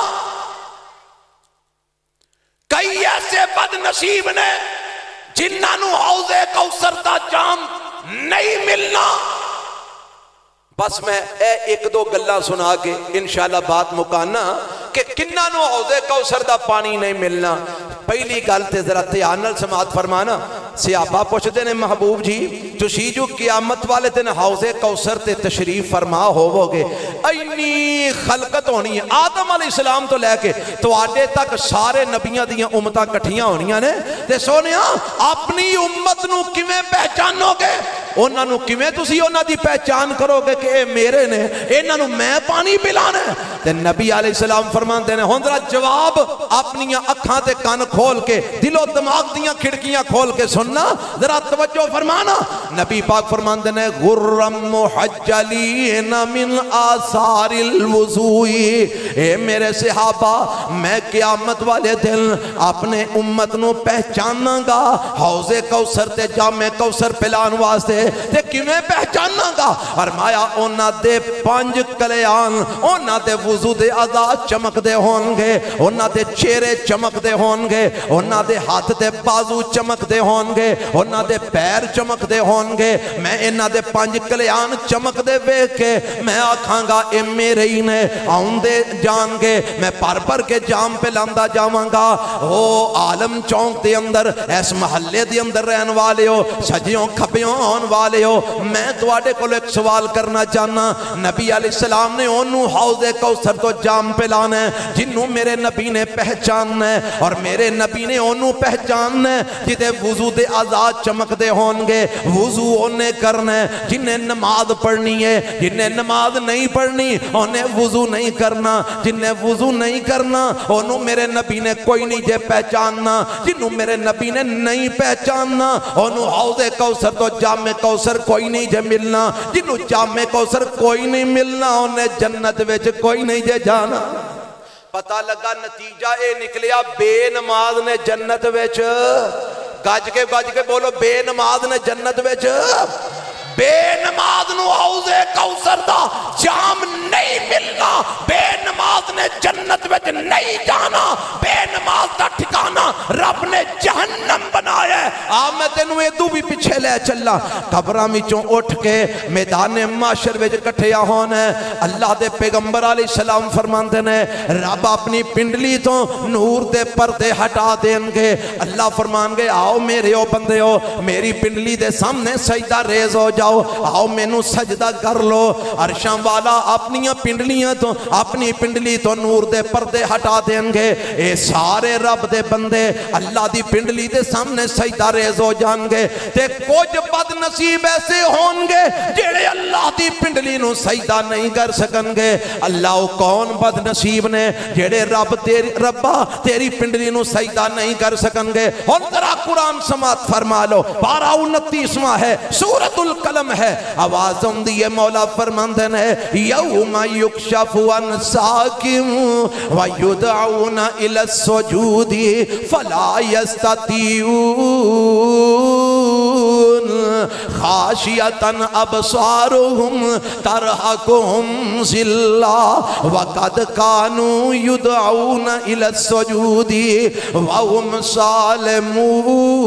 کئی ایسے بد نصیب نے جنہوں حوض کوثر دا جام نہیں ملنا. بس میں اے ایک دو گلہ سنا کے انشاءاللہ بات مکانا کہ کنہوں حوض کوثر دا پانی نہیں ملنا. پہلی گل تے ذرا تیانل سماعت فرمانا صحابہ پوچھتے نے محبوب جی تسی جو قیامت والے دن حوض کوثر تے تشریف فرما ہوو گے اینی خلقت ہونی ہے آدم علیہ السلام تو لے کے تو آڈے تک سارے نبیاں دیاں امتاں کٹھیاں ہونیاں نے تے سونیا اپنی امت نو کیویں پہچانو گے انہاں نو کیویں تسی انہاں دی پہچان کرو گے کہ اے میرے نے انہاں نو میں پانی پلانا ہے. تے نبی علیہ السلام فرماندے نے ہن ذرا جواب اپنی اکھاں تے کان کھول کے دل و دماغ دیاں کھڑکیاں کھول کے سننا ذرا توجہ فرمانا. نبی پاک فرماندے نے غرم محجلین من آثار الوضوء اے میرے صحابہ میں قیامت والے دن اپنے امت نو پہچانا گا حوض کوثر تے جامع کوثر پلان واسطے تے کیویں پہچانا گا فرمایا انہاں دے پانچ کلیان انہاں دے وضو دے اعضاء چمک دے ہون گے، انہاں دے چہرے چمک دے ہون گے، انہاں دے ہاتھ تے بازو چمک دے ہون گے، انہاں دے پیر چمک دے ہون گے، میں انہاں دے پانچ کلیان چمک دے ویکھ کے میں آکھاں گا اے میرے ہی نے، آؤں دے جان گے، میں پر پر کے جام پہ لاندا جاواں گا۔ او عالم چونک دے اندر اس محلے دے اندر رہن والے ہو، سجیوں کھپیوں ہون والے ہو، میں تواڈے کول ایک سوال کرنا چاہنا، نبی علیہ السلام نے انہوں حوض کوثر تو جام پہ لانا ہے جنہوں میرے نبی نے پہچاننا ہے، اور میرے نبی نے انہوں پہچاننا ہے جدے وضو دے اعضاء چمک دے ہون گے، وضو انہیں کرنا ہے جنہیں نماز پڑھنی ہے، جنہیں نماز نہیں پڑھنی انہیں وضو نہیں کرنا، جنہیں وضو نہیں کرنا انہوں میرے نبی نے کوئی نہیں جے پہچاننا، جنہوں میرے نبی نے نہیں پہچاننا انہوں حوض کوثر تو جام کوثر کوئی نہیں جے ملنا، جنہوں جام کوثر کوئی نہیں ملنا انہیں جنت وچ کوئی نہیں جے جانا۔ پتہ لگا نتیجہ اے نکلیا بے نماز نے جنت وچ، گج کے گج کے بولو بے نماز نے جنت وچ، بے نماز نو حوض کوثر دا جام نہیں ملنا، بے نماز نے جنت وچ نہیں جانا، بے نماز دا ٹھکانہ رب نے جہنم بنایا ہے۔ آ میں تینوں ادو بھی پیچھے لے چلا، قبراں وچوں اٹھ کے میدان محشر وچ کٹھیا ہونا ہے۔ اللہ دے پیغمبر علیہ السلام فرماندے نے رب اپنی پنڈلی تو نور دے پردے ہٹا دیں گے، اللہ فرمان گے آؤ میرے او بندے ہو، میری پنڈلی دے سامنے سجدہ ریز ہو جاؤ، آؤ مینوں سجدہ کر لو۔ عرشاں والا اپنی پنڈلیاں تو اپنی پنڈلی تو نور دے پردے ہٹا دیں گے، اے سارے رب دے بندے اللہ دی پنڈلی دے سامنے سجدہ ریز ہو جان گے، تے کچھ بد نصیب ایسے ہون گے جڑے اللہ دی پنڈلی نو سجدہ نہیں کر سکن گے۔ اللہ کون بد نصیب نے جڑے رب تیری ربا تیری پنڈلی نو سجدہ نہیں کر سکن گے۔ ہن ذرا قرآن سماعت فرما لو، بارہ انتیسواں ہے، سورۃ القلم ہے، آواز ہوندی ہے مولا فرماندے نے یوم یکشف عن ساق ویدعون الی السجود فلا یستطیعون خاشعۃ ابصارهم ترہقهم ذلہ وقد کانوا یدعون الی السجود وهم سالمون۔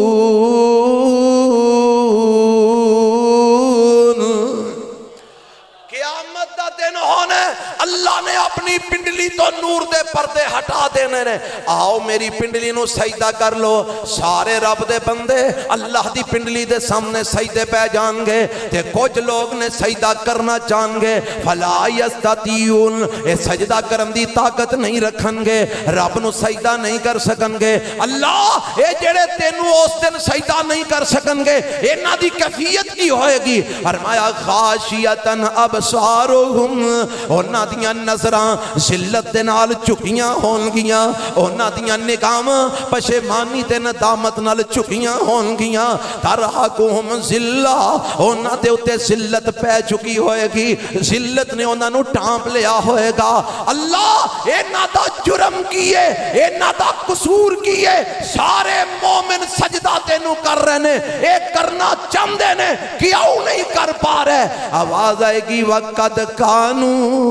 قیامت دا دن ہونے اللہ نے اپنی پنڈلی تو نور دے پردے ہٹا دینے نے، آؤ میری پنڈلی نو سجدہ کر لو۔ سارے رب دے بندے اللہ دی پنڈلی دے سامنے سجدے پہ جان گے، تے کچھ لوگ نے سجدہ کرنا چاہن گے، فلا یستطیعون، اے سجدہ کرن دی طاقت نہیں رکھن گے، رب نو سجدہ نہیں کر سکن گے۔ اللہ اے جڑے تینوں اس دن سجدہ نہیں کر سکن گے انہاں دی کیفیت کی ہوئے گی؟ فرمایا خاشعۃ ابصارهم، انہاں دیاں نظراں ذلت دے نال چکیاں ہون گیاں، انہاں دیاں نگاہاں پشیمانی تے ندامت نال چکیاں ہون گیاں، ترہقهم ذلہ، انہاں دے اوتے ذلت پہ چکی ہوئے گی، ذلت نے انہاں نو ٹانپ لیا ہوئے گا۔ اللہ انہاں دا جرم کیے، انہاں دا قصور کیے، سارے مومن سجدہ تینوں کر رہے نے، اے کرنا چاہندے نے کیوں نہیں کر پا رہے؟ آواز آئے گی وقد کانو،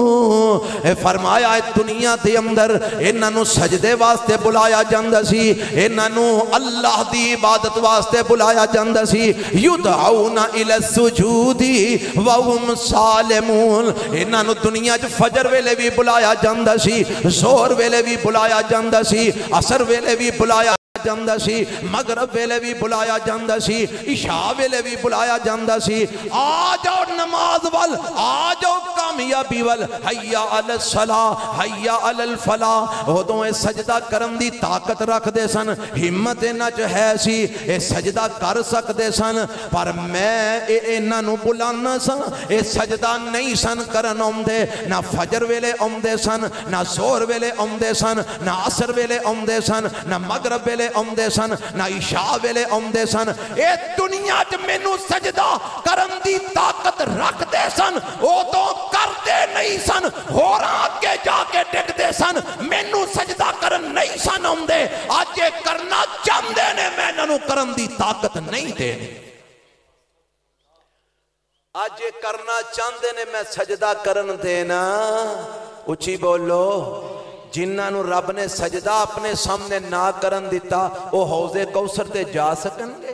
اے فرمایا ہے دنیا دے اندر انہاں نو سجدے واسطے بلایا جاندہ سی، انہاں نو اللہ دی عبادت واسطے بلایا جاندہ سی، یدعون الی السجود وهم سالمون، انہاں نو دنیا چ فجر ویلے بھی بلایا جاندہ سی، زہر ویلے بھی بلایا جاندہ سی، عصر ویلے بھی بلایا جاندہ سی، مغرب ویلے بھی بلایا جاندہ سی، عشاء ویلے بھی بلایا جاندہ سی، آ جاؤ نماز وال، آ جاؤ کامیابی وال، حیا علی الصلاۃ حیا علی الفلاح۔ ادوں اے سجدہ کرن دی طاقت رکھ دے سن، ہمت انہاں چ ہے سی، اے سجدہ کر سکدے سن، پر میں اے انہاں نو بلانا سا، اے سجدہ نہیں سن کرن اوندے، نہ فجر ویلے اوندے سن، نہ ظہر ویلے اوندے سن، نہ عصر ویلے اوندے سن، نہ مغرب ویلے اوندے سن، نہ عشاء ویلے اوندے سن۔ اے دنیا چ مینوں سجدہ کرن دی طاقت رکھ دے سن، او تو کر دے نہیں سن، ہور آگے جا کے ٹک دے سن، مینوں سجدہ کرن نہیں سن اوندے، اج یہ کرنا چاہندے نے میں انہاں نوں کرن دی طاقت نہیں دینی۔ آج یہ کرنا چاہتے نے میں سجدہ کرن دینا اچھی بولو جنہاں نو رب نے سجدہ اپنے سامنے نہ کرن دیتا وہ حوض کوثر تے جا سکن گے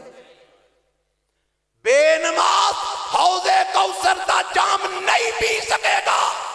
بے نماز حوض کوثر دا جام نہیں پی سکے گا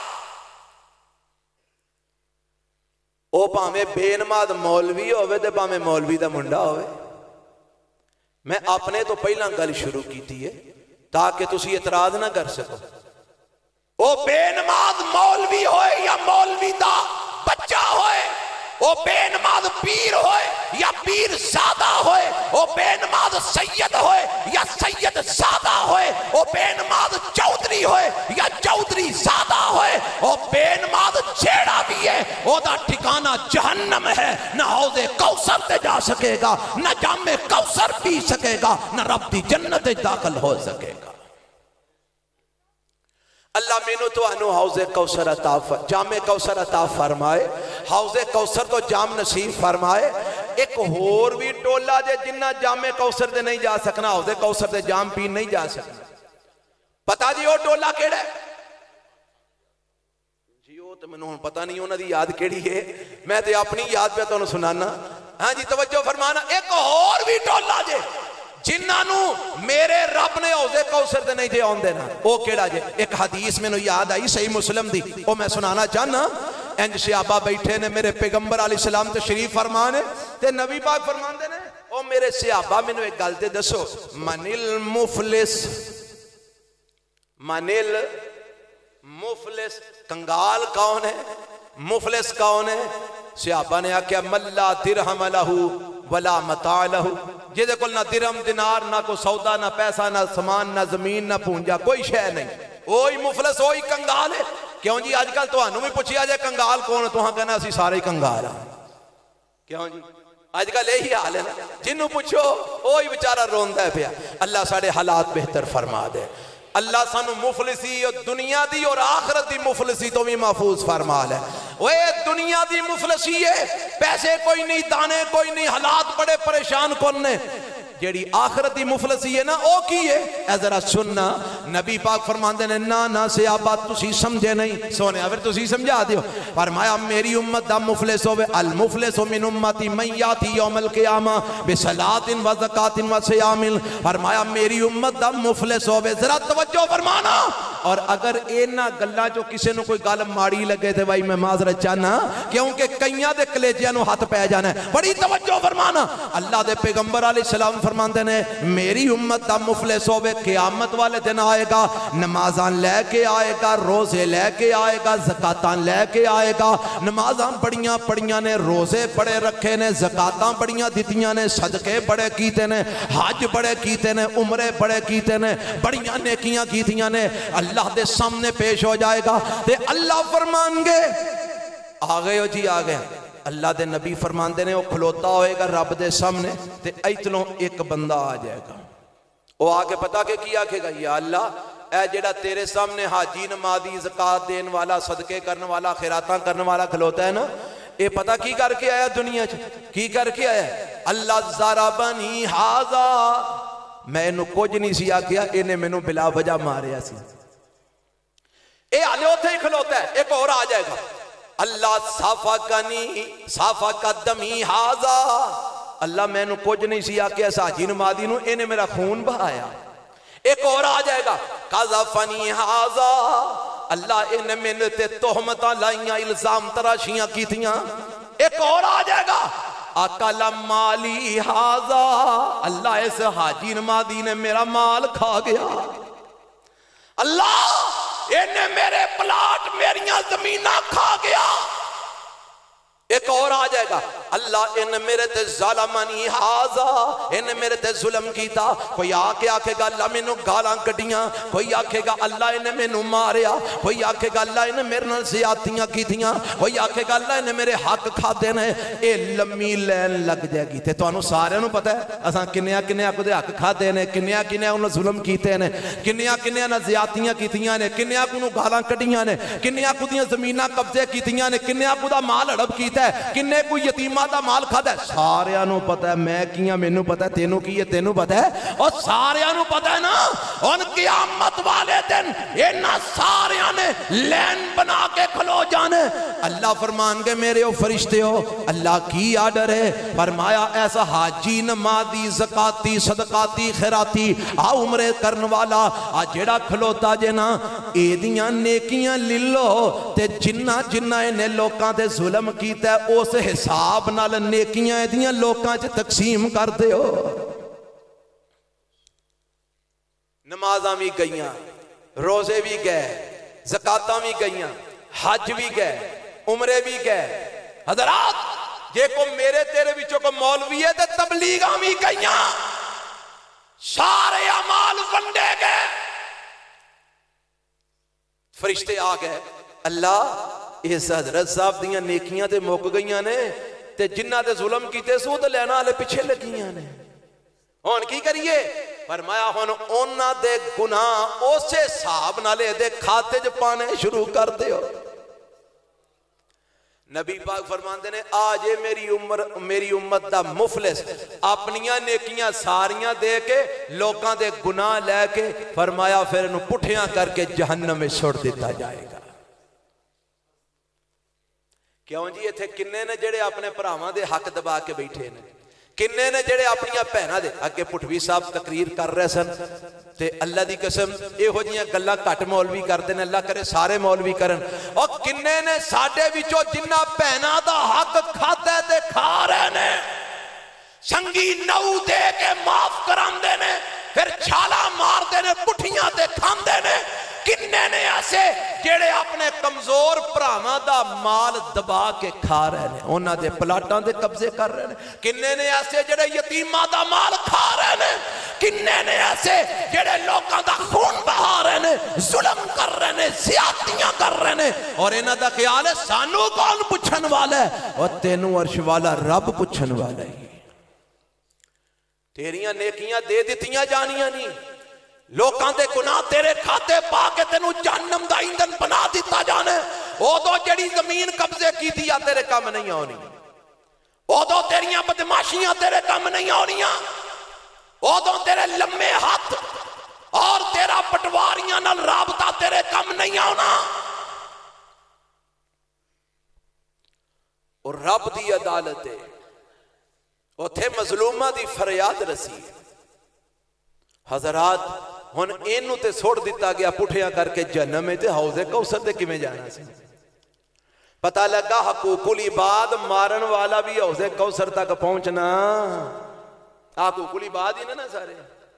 او پاویں بے نماز مولوی ہوئے تے پاویں مولوی دا منڈا ہوئے میں اپنے تو پہلا گل شروع کی تھی ہے تاکہ تسی اعتراض نہ کر سکو او بے نماز مولوی ہوئے یا مولوی دا بچہ ہوئے او بے نماز پیر ہوئے یا پیر زادہ ہوئے او بے نماز سید ہوئے یا سید زادہ ہوئے او بے نماز چودری ہوئے یا چودری زادہ ہوئے او بے نماز جیڑا بھی ہے او دا ٹھکانہ جہنم ہے نہ حوض کوثر تے جا سکے گا نہ جام کوثر پی سکے گا نہ رب دی جنت داخل ہو سکے گا اللہ مینو تو انو حوض کوثر عطا جام کوثر عطا فرمائے حوض کوثر تو جام نصیب فرمائے ایک ہور بھی ٹولا جے جنہ جام کوثر دے نہیں جا سکنا حوض کوثر دے جام پی نہیں جا سکنا پتا جی وہ ٹولا کیڑا ہے جی وہ تو میں پتا نہیں انہوں دی یاد کیڑی ہے میں تے اپنی یاد پہ تو انہوں سنانا ہاں جی توجہ فرمانا ایک ہور بھی ٹولا جے جنہاں نو میرے رب نے حوض کوثر دے نہیں جے آن دینا او کیڑا جے ایک حدیث میں نو یاد آئی صحیح مسلم دی او میں سنانا چاہنا انج صحابہ بیٹھے نے میرے پیغمبر علیہ السلام تشریف فرمانے تے نبی پاک فرمان دے نے او میرے صحابہ میں نو ایک گلتے دسو من المفلس من المفلس کنگال کون ہے مفلس کون ہے صحابہ نے آکیا ملا درہم لہو ولا متاع لہو جیدے کل نہ درہم دینار نہ کو سودا نہ پیسہ نہ سامان نہ زمین نہ پونجا کوئی شے نہیں وہی مفلس وہی کنگال ہے کیوں جی آج کل تو انہوں بھی پوچھیا جائے کنگال کون ہے تو ہاں کہنا اسی سارے کنگال ہیں کیوں جی آج کل یہی حال ہے نا جنہوں پوچھو وہی بیچارہ روندہ ہے پیا اللہ سارے حالات بہتر فرما دے اللہ سانو مفلسی اور دنیا دی اور آخرت دی مفلسی تو بھی محفوظ فرما لے وہ دنیا دی مفلسی ہے پیسے کوئی نہیں دانے کوئی نہیں حالات بڑے پریشان کرنے جیڑی آخرت دی مفلسی ہے نا او کی ہے اے ذرا سننا نبی پاک فرماندے نے نا نا سے آباد تسی سمجھے نہیں سونے اگر تسی سمجھا دیو فرمایا میری امت دا مفلس ہوئے المفلس من امتی من یاتی یوم القیامہ بصلاۃ و زکاۃ و صیام فرمایا میری امت دا مفلس ہوئے ذرا توجہ فرمانا اور اگر اینا گلہ جو کسے نو کوئی گال ماڑی لگے تھے بھائی میں معذرت چاہنا کیونکہ کئیاں دے کلیجیاں نو ہاتھ پہ جانا ہے بڑی توجہ فرمانا اللہ دے پیغمبر علیہ السلام فرماندے نے میری امت دا مفلس ہوئے قیامت والے دن آئے گا نمازان لے کے آئے گا روزے لے کے آئے گا زکاتاں لے کے آئے گا نمازاں بڑیاں پڑیاں نے روزے بڑے رکھے نے زکاتاں بڑیاں دیتیاں نے صدقے بڑے کیتے نے حج بڑے کیتے نے عمرے بڑے کیتے نے بڑیاں نیکیاں کیتیاں نے اللہ دے سامنے پیش ہو جائے گا تے اللہ فرمان گے آگئے ہو جی آگئے اللہ دے نبی فرمان دینے وہ کھلوتا ہوئے گا رب دے سامنے تے ایتنوں ایک بندہ آ جائے گا وہ آگے پتا کہ کیا کہے گا یا اللہ اے جڑا تیرے سامنے حاجی نمازی زکاة دین والا صدقے کرنے والا خیراتاں کرنے والا کھلوتا ہے نا اے پتا کی کر کے آیا دنیا کی کر کے آیا اللہ ضربنی ھذا میں انہوں کچھ نہیں سیا کیا انہیں میں انہوں بلا وجہ ماریا سی اے آلے ہوتے ہی کھلوتا ہے ایک اور آ جائے گا اللہ صافقنی صافقدمی ھذا اللہ میں انہوں کچھ نہیں سیا کیا ساجی نمازی نوں انہیں میرا خون بہایا ایک اور آ جائے گا قذفنی ھذا اللہ انہیں میں تے تہمتاں لائیاں الزام تراشیاں کی تھیاں ایک اور آ جائے گا اکل مالی ھذا اللہ اس حاجی نمازی نے میرا مال کھا گیا اللہ انہیں میرے پلاٹ میریاں زمینہ کھا گیا ایک اور آ جائے گا اللہ ان میرے تے ظالمانی ھذا ان میرے تے ظلم کیتا کوئی آکے آکے گا اللہ میں نو گالاں کٹیاں کوئی آکے گا اللہ انہیں میں نو ماریا کوئی آکے گا اللہ انہیں میرے نال زیادتیاں کیتیاں کوئی آکے گا اللہ انہیں میرے حق کھا دینا ہے اے لمی لین لگ جائے گی تے تو انہوں سارے انہوں پتہ ہے اساں کنیا کنیا کو دے حق کھا دینے کنیا کنیا انہوں ظلم کیتے نے کنیا کنیا نہ زیادتیاں کیتیاں نے کنیا کو انہوں گالاں کٹیاں نے کنیا کو دیاں زمینہ قبضے کیتیاں نے کنیا کو دا مال اڑب کیتا ہے کنے کو یتیمہ یتیماں دا مال کھادا ہے؟ سارے نو پتا ہے، میں کیاں مینوں پتا ہے، تینوں کی ہے تینوں پتا ہے، اور سارے نو پتا ہے نا۔ ان قیامت والے دن انہاں سارے نے لین بنا کے کھلو جانے۔ اللہ فرمان گے میرے او فرشتے ہو، اللہ کی آرڈر ہے؟ فرمایا ایسا حاجی، نمازی، زکاتی، صدقاتی، خیراتی، آ عمرے کرن والا آ جڑا کھلوتا جے نا، اے دیاں نیکیاں لے لو تے جنہ جنہ انہیں لوکاں تے ظلم کیتا ہے اس حساب نال نیکیاں دیاں لوکاں چ تقسیم کر دے ہو۔ نمازاں بھی گئیاں، روزے بھی گئے، زکاتاں بھی گئیاں، حج بھی گئے، عمرے بھی گئے۔ حضرات جے کو میرے تیرے بچوں کو مولوی ہے تے تبلیغاں بھی گئیاں، سارے اعمال ونڈے گئے۔ فرشتے آ گئے، اللہ اس حضرت صاحب دیاں نیکیاں تے مک گئیاں نے تے جنہ تے ظلم کیتے سو تے لینا والے پیچھے لگیاں نے، ہن کی کریے؟ فرمایا ہن انہاں دے گناہ اسے حساب نالے دے کھاتے چ پانے شروع کر دیو۔ نبی پاک فرماندے نے آج یہ میری عمر میری امت دا مفلس اپنیاں نیکیاں ساریاں دے کے لوکاں دے گناہ لے کے، فرمایا پھر انہوں پٹھیاں کر کے جہنم میں چھوڑ دیتا جائے گا۔ کیوں جی اتھے کنے نے جڑے اپنے پراواں دے حق دبا کے بیٹھے نے، کنے نے جڑے اپنیاں بہناں دے اگے پٹھوی صاحب تقریر کر رہے سن تے اللہ دی قسم اے ہو جیاں گلاں گھٹ مولوی کردے نے، اللہ کرے سارے مولوی کرن۔ اور کنے نے ساڈے وچوں جنہ بہناں دا حق کھادا تے کھا رہے نے، سنگی نو دے کے معاف کراندے نے، پھر چھالا ماردے نے، پٹھیاں تے کھاندے نے۔ کنے نے ایسے جڑے اپنے کمزور بھراواں دا مال دبا کے کھا رہے ہیں، انہاں دے پلاٹاں دے قبضے کر رہے ہیں۔ کنے نے ایسے جڑے یتیماں دا مال کھا رہے ہیں، کنے نے ایسے جڑے لوکاں دا خون بہا رہے ہیں، ظلم کر رہے ہیں، زیادتیاں کر رہے ہیں، اور انہاں دا خیال ہے سانو کون پوچھن والا ہے؟ اور تینوں عرش والا رب پوچھن والا ہے۔ تیریاں نیکیاں دے دتیاں جانیاں نہیں، لوکاں دے گناہ تیرے کھاتے پا کے تینوں جہنم دا ایندھن بنا دیتا جانے۔ او دو جڑی زمین قبضے کی دیا تیرے کم نہیں ہونی، او دو تیریاں بدماشیاں تیرے کم نہیں ہونیاں، او دو تیرے لمے ہاتھ اور تیرا پٹواریاں نال رابطہ تیرے کم نہیں ہونا۔ اور رب دی عدالت ہے، اوتھے مظلومہ دی فریاد رسی۔ حضرات ہن اینوں تے چھوڑ دیتا گیا پٹھیاں کر کے جہنم میں، تے حوض کوثر تے کیویں جانا سی؟ پتہ لگا حقوق العباد مارن والا بھی حوض کوثر تک پہنچنا، حقوق العباد ہی نا سارے۔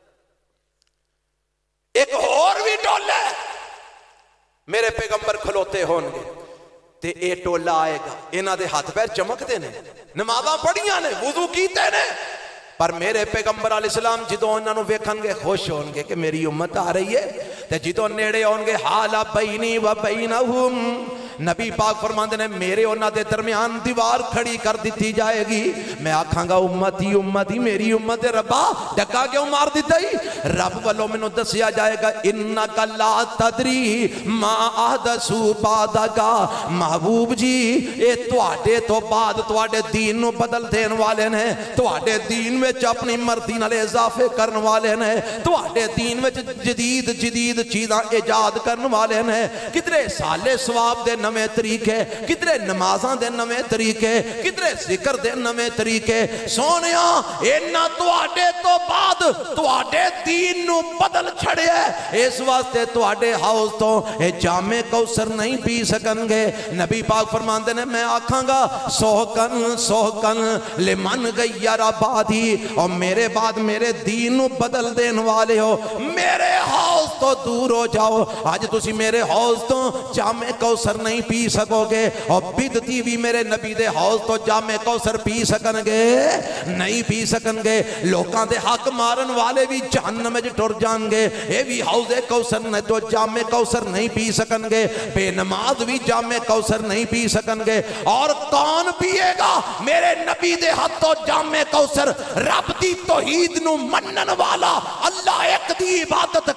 ایک اور بھی ٹولہ میرے پیغمبر کھلوتے ہون گے تے اے ٹولہ آئے گا، انہاں دے ہاتھ پیر چمکتے نے، نمازاں پڑھیاں نے، وضو کیتے نے، پر میرے پیغمبر علیہ السلام جدوں انہاں نوں ویکھن گے خوش ہون گے کہ میری امت آ رہی ہے، تے جدوں نیڑے ہون گے حالا بینی و بینہم، نبی پاک فرماندے نے میرے انہاں دے درمیان دیوار کھڑی کر دیتی جائے گی۔ میں آکھاں گا امتی امتی میری امت ربا ڈکا کیوں مار دیتا ہی؟ رب والوں میں نو دسیا جائے گا انکا لا تدری ما احدثو بعدکا، محبوب جی اے تواڈے تو بعد تواڈے دین نو بدل دین والے نے، تواڈے دین وچ اپنی مرضی نال اضافے کرن والے نے، تواڈے دین وچ جدید جدید چیزاں ایجاد کرن والے نے، کدرے سالے ثواب دے نویں طریقے، کدرے نمازاں دے نویں طریقے، کدرے ذکر دے نویں طریقے۔ سونیا اینا تواڈے تو بعد تواڈے دین نو بدل چھڑے ہے، اس واسطے تواڈے حوض تو اے جام کوثر نہیں پی سکن گے۔ نبی پاک فرماندے نے میں آکھاں گا سوکن سوکن لمن غیر بعدی، اور میرے بعد میرے دین نو بدل دین والے ہو، میرے حوض تو دور ہو جاؤ۔ آج تسی میرے حوض تو جام کوثر نہیں پی سکو گے، اور بدعتی بھی میرے نبی دے حوض تو جام کوثر پی سکن گے نہیں پی سکن گے۔ لوکاں دے حق مارن والے بھی جہنم میں ٹر جان گے، اے بھی حوض کوثر نے تو جام کوثر نہیں پی سکن گے، بے نماز بھی جام کوثر نہیں پی سکن گے۔ اور کون پیے گا میرے نبی دے حق تو جام کوثر؟ رب دی توحید نو منن والا، اللہ ایک دی عبادت کرن والا۔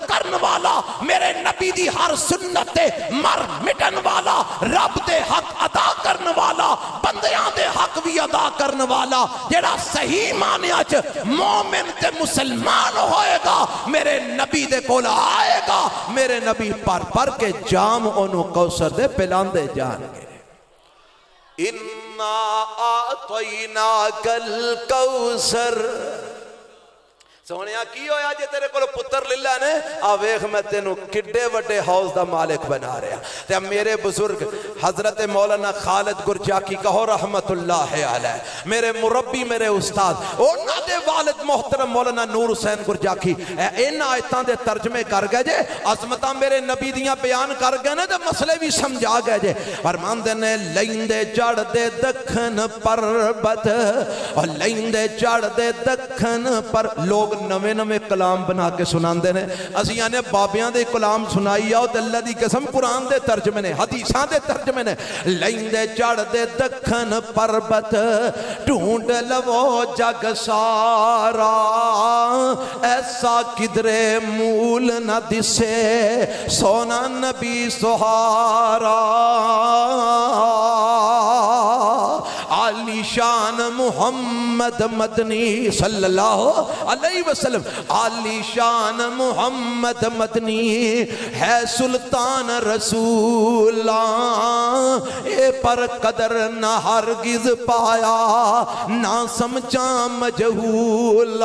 والا میرے نبی دی ہر سنت تے مر مٹن والا رب دے حق ادا کرن والا بندیاں دے حق بھی ادا کرن والا جیڑا صحیح معنیاں چ مومن تے مسلمان ہوئے گا میرے نبی دے کول آئے گا میرے نبی پر پر کے جام انہوں کوثر دے پلاندے جان گے اِنَّا آتَيْنَاكَ الْكَوْثَرَ سونیا کی ہویا جے تیرے کولو پتر للہ نے آویخ میں تینوں کڈے وڈے حوض دا مالک بنا رہا تے میرے بزرگ حضرت مولانا خالد گرجاکی کہو رحمت اللہ علیہ میرے مربی میرے استاد اونا دے والد محترم مولانا نور حسین گرجاکی این آیتاں دے ترجمے کر گئے جے عظمتاں میرے نبی دیاں بیان کر گئے نا دے مسئلے بھی سمجھا گئے جے فرمان دے نے لیندے جڑ دے دکھن پربت اور لیندے جڑ دے دکھن پر لوگ نوے نوے کلام بنا کے سنان دے نے اسیاں نے بابیاں دے کلام سنائی آؤ تے اللہ دی قسم قرآن دے ترجمے نے حدیثاں دے ترجمے نے لیندے چڑھ دے دکھن پربت ڈھونڈ لو جگ سارا ایسا کدرے مول نہ دسے سونا نبی سہارا عالی شان محمد مدنی صلی اللہ علیہ وسلم عالی شان محمد مدنی ہے سلطان رسول اے پر قدر نہ ہرگز پایا نہ سمجھا مجہول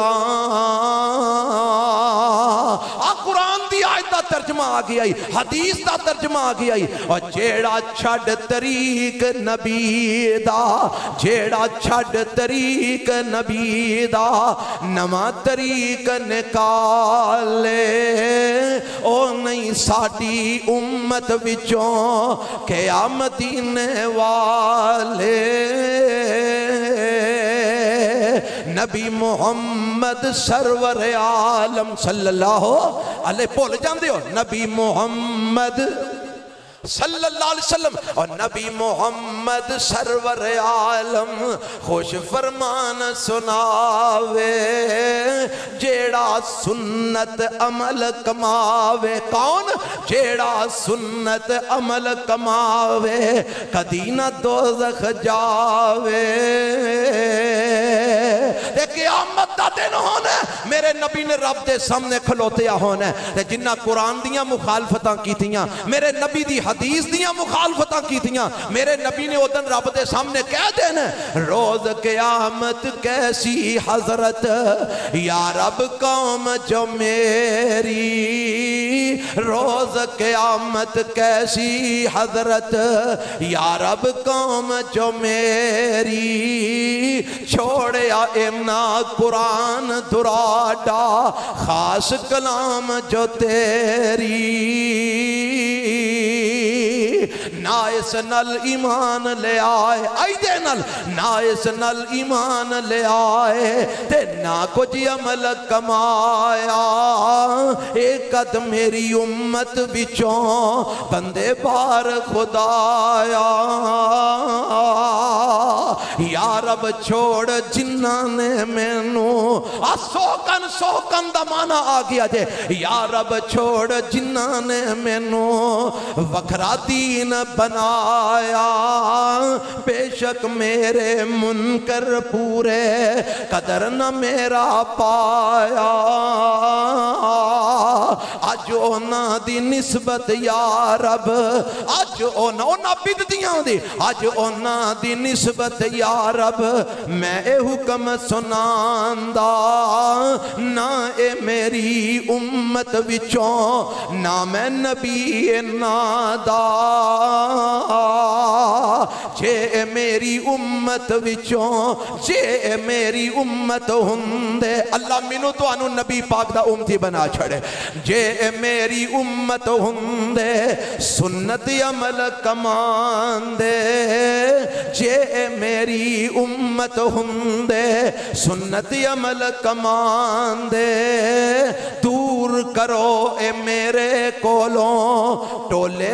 آ قرآن دی آیت دا ترجمہ آگی آئی حدیث دا ترجمہ آگی آئی اور جیڑا چھڑ طریق نبی دا جیڑا چھڑ طریق نبی دا نما طریق نکالے او نہیں ساڑی امت وچوں کیا مدینے والے نبی محمد سرور عالم صلی اللہ علیہ بول جان دیو نبی محمد صلی اللہ علیہ وسلم اور نبی محمد سرور عالم خوش فرمان سناوے جیڑا سنت عمل کماوے کون جیڑا سنت عمل کماوے کدی نہ دوزخ جاوے تے قیامت دا دن ہونا میرے نبی نے رب دے سامنے کھلوتیا ہونا تے جنہ قرآن دیاں مخالفتاں کی تیاں میرے نبی دی حدیث دیاں مخالفتاں کی تیاں میرے نبی نے ادن رب دے سامنے کہہ دینا روز قیامت کیسی حضرت یا رب قوم جو میری روز قیامت کیسی حضرت یا رب قوم جو میری چھوڑیا اینا قرآن دراڈا خاص کلام جو تیری نائس نل ایمان لے آئے آئی دے نل نائس نل ایمان لے آئے تے نا کچھ عمل کمایا ایک قد میری امت بچوں بندے بار خدایا یا رب چھوڑ جنہ نے مینو سوکن سوکن دا مانا آگیا جے یا رب چھوڑ جنہ نے مینو وکھرا دین بنایا بے شک میرے منکر پورے قدر نہ میرا پایا آج اونا دی نسبت یا رب آج اونا اونا بددیاں دی آج اونا دی نسبت یا رب میں اے حکم سناندہ نہ اے میری امت وچوں نہ میں نبی نادا جے میری امت وچوں جے میری امت ہندے اللہ منو تو انو نبی پاک دا امتی بنا چھڑے جے میری امت ہندے سنت عمل کمان دے جے میری امت ہندے سنت عمل کمان دے دور کرو اے میرے کولوں ٹولے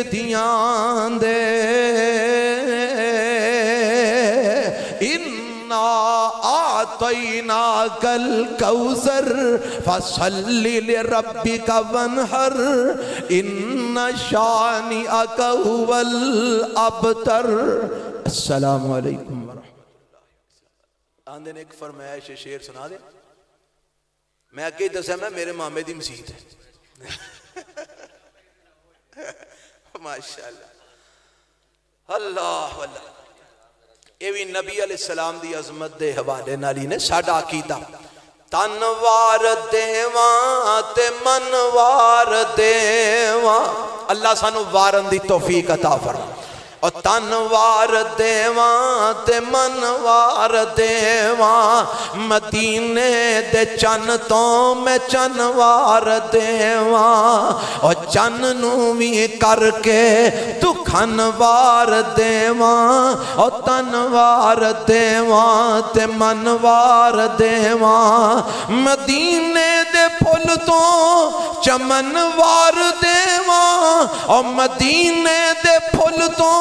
بددیاں دے انہا آتیناک الکوثر فصلی لربک وانحر ان شانئک هو الابتر۔ السلام علیکم ورحمۃ اللہ۔ آندے نے ایک فرمائش شعر سنا دے، میں اگے دسیا میں میرے مامے دی مسجد ہے ماشاءاللہ اللہ اللہ۔ یہ بھی نبی علیہ السلام دی عظمت دے حوالے نالی نے ساڈا عقیدہ تنوار دیواں تے منوار دیواں، اللہ سانو وارن دی توفیق عطا فرما، اور تنوار دیواں تے منوار دیواں، مدینے دے چن تو میں چنوار دیواں، اور چن نو بھی کر کے تو کھنوار دیواں، اور تنوار دیواں تے منوار دیواں، مدینے دے پھل تو چمنوار دیواں، اور مدینے دے پھل تو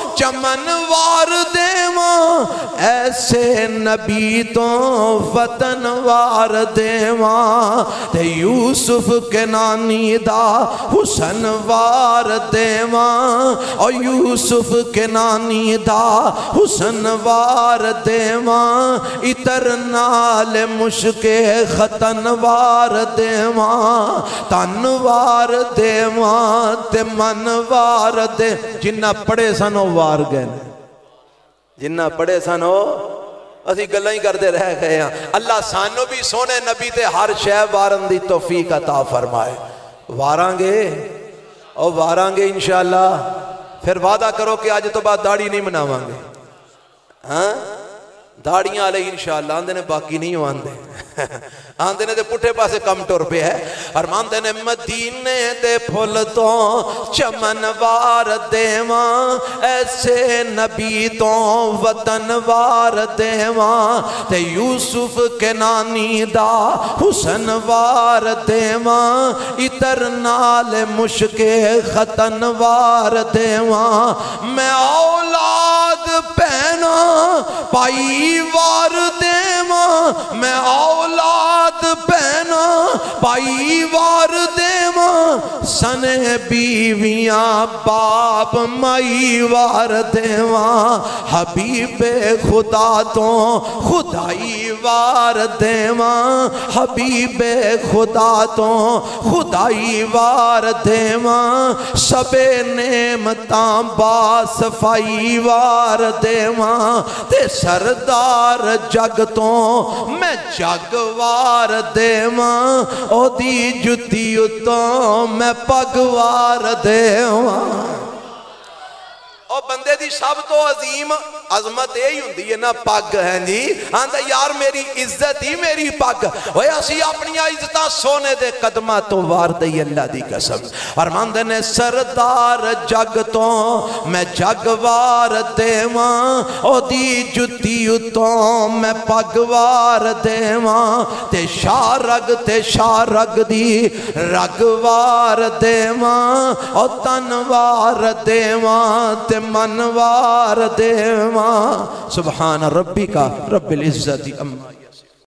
چمنوار دیواں، ایسے نبی تو وطنوار دیواں، تے یوسف کے نانی دا حسن وار دیواں، اور یوسف کے نانی دا حسن وار دیواں، اتر نال مشک ختنوار دیواں، تنوار دیواں تے منوار دے۔ جنہ پڑھے سنو وار گئے، جنہ پڑھے سنو اسی گلہ ہی کردے رہ گئے ہیں۔ اللہ سانو بھی سونے نبی تے ہر شے وارن دی توفیق عطا فرمائے۔ واران گے اور واران گے انشاءاللہ، پھر وعدہ کرو کہ آج تو بعد داڑھی نہیں مناوان گے، ہاں داڑیاں علیہ انشاءاللہ، آندے نے باقی نہیں ہو آندے آندے نے دے پٹھے پاسے کم ٹور پہ ہے، اور ماندے نے مدینے دے پھل تو چمنوار دیواں، ایسے نبی تو وطنوار دیواں، تے یوسف کے نانی دا حسن وار دیواں، اتر نال مشک ختنوار دیواں، میں اولاد پہنا پائی وار دیواں، میں اولاد پہنا پائی وار دیواں، سنے بیویاں باپ مائی وار دیواں، حبیب خدا تو خدائی وار دیواں، حبیب خدا تو خدائی وار دیواں، سب نعمتاں با صفائی وار دیواں، تے سردار جگ تو میں جگوار دیواں، او دی جتی اتوں میں پگوار دیواں۔ اور بندے دی سب تو عظیم عظمت یہی ہوندی ہے نا پگ ہے جی، آندہ یار میری عزت ہی میری پگ، وہ اسی اپنی عزتاں سونے دے قدمہ تو وار دئی اللہ دی قسم۔ فرماندے نے سردار جگ تو میں جگوار دیواں، او دی جتی اتوں میں پگوار دیواں، تے شاہ رگ تے شاہ رگ دی رگوار دیواں، او تنوار دیواں تے منوار دیواں۔ سبحان ربی کا رب العزت اما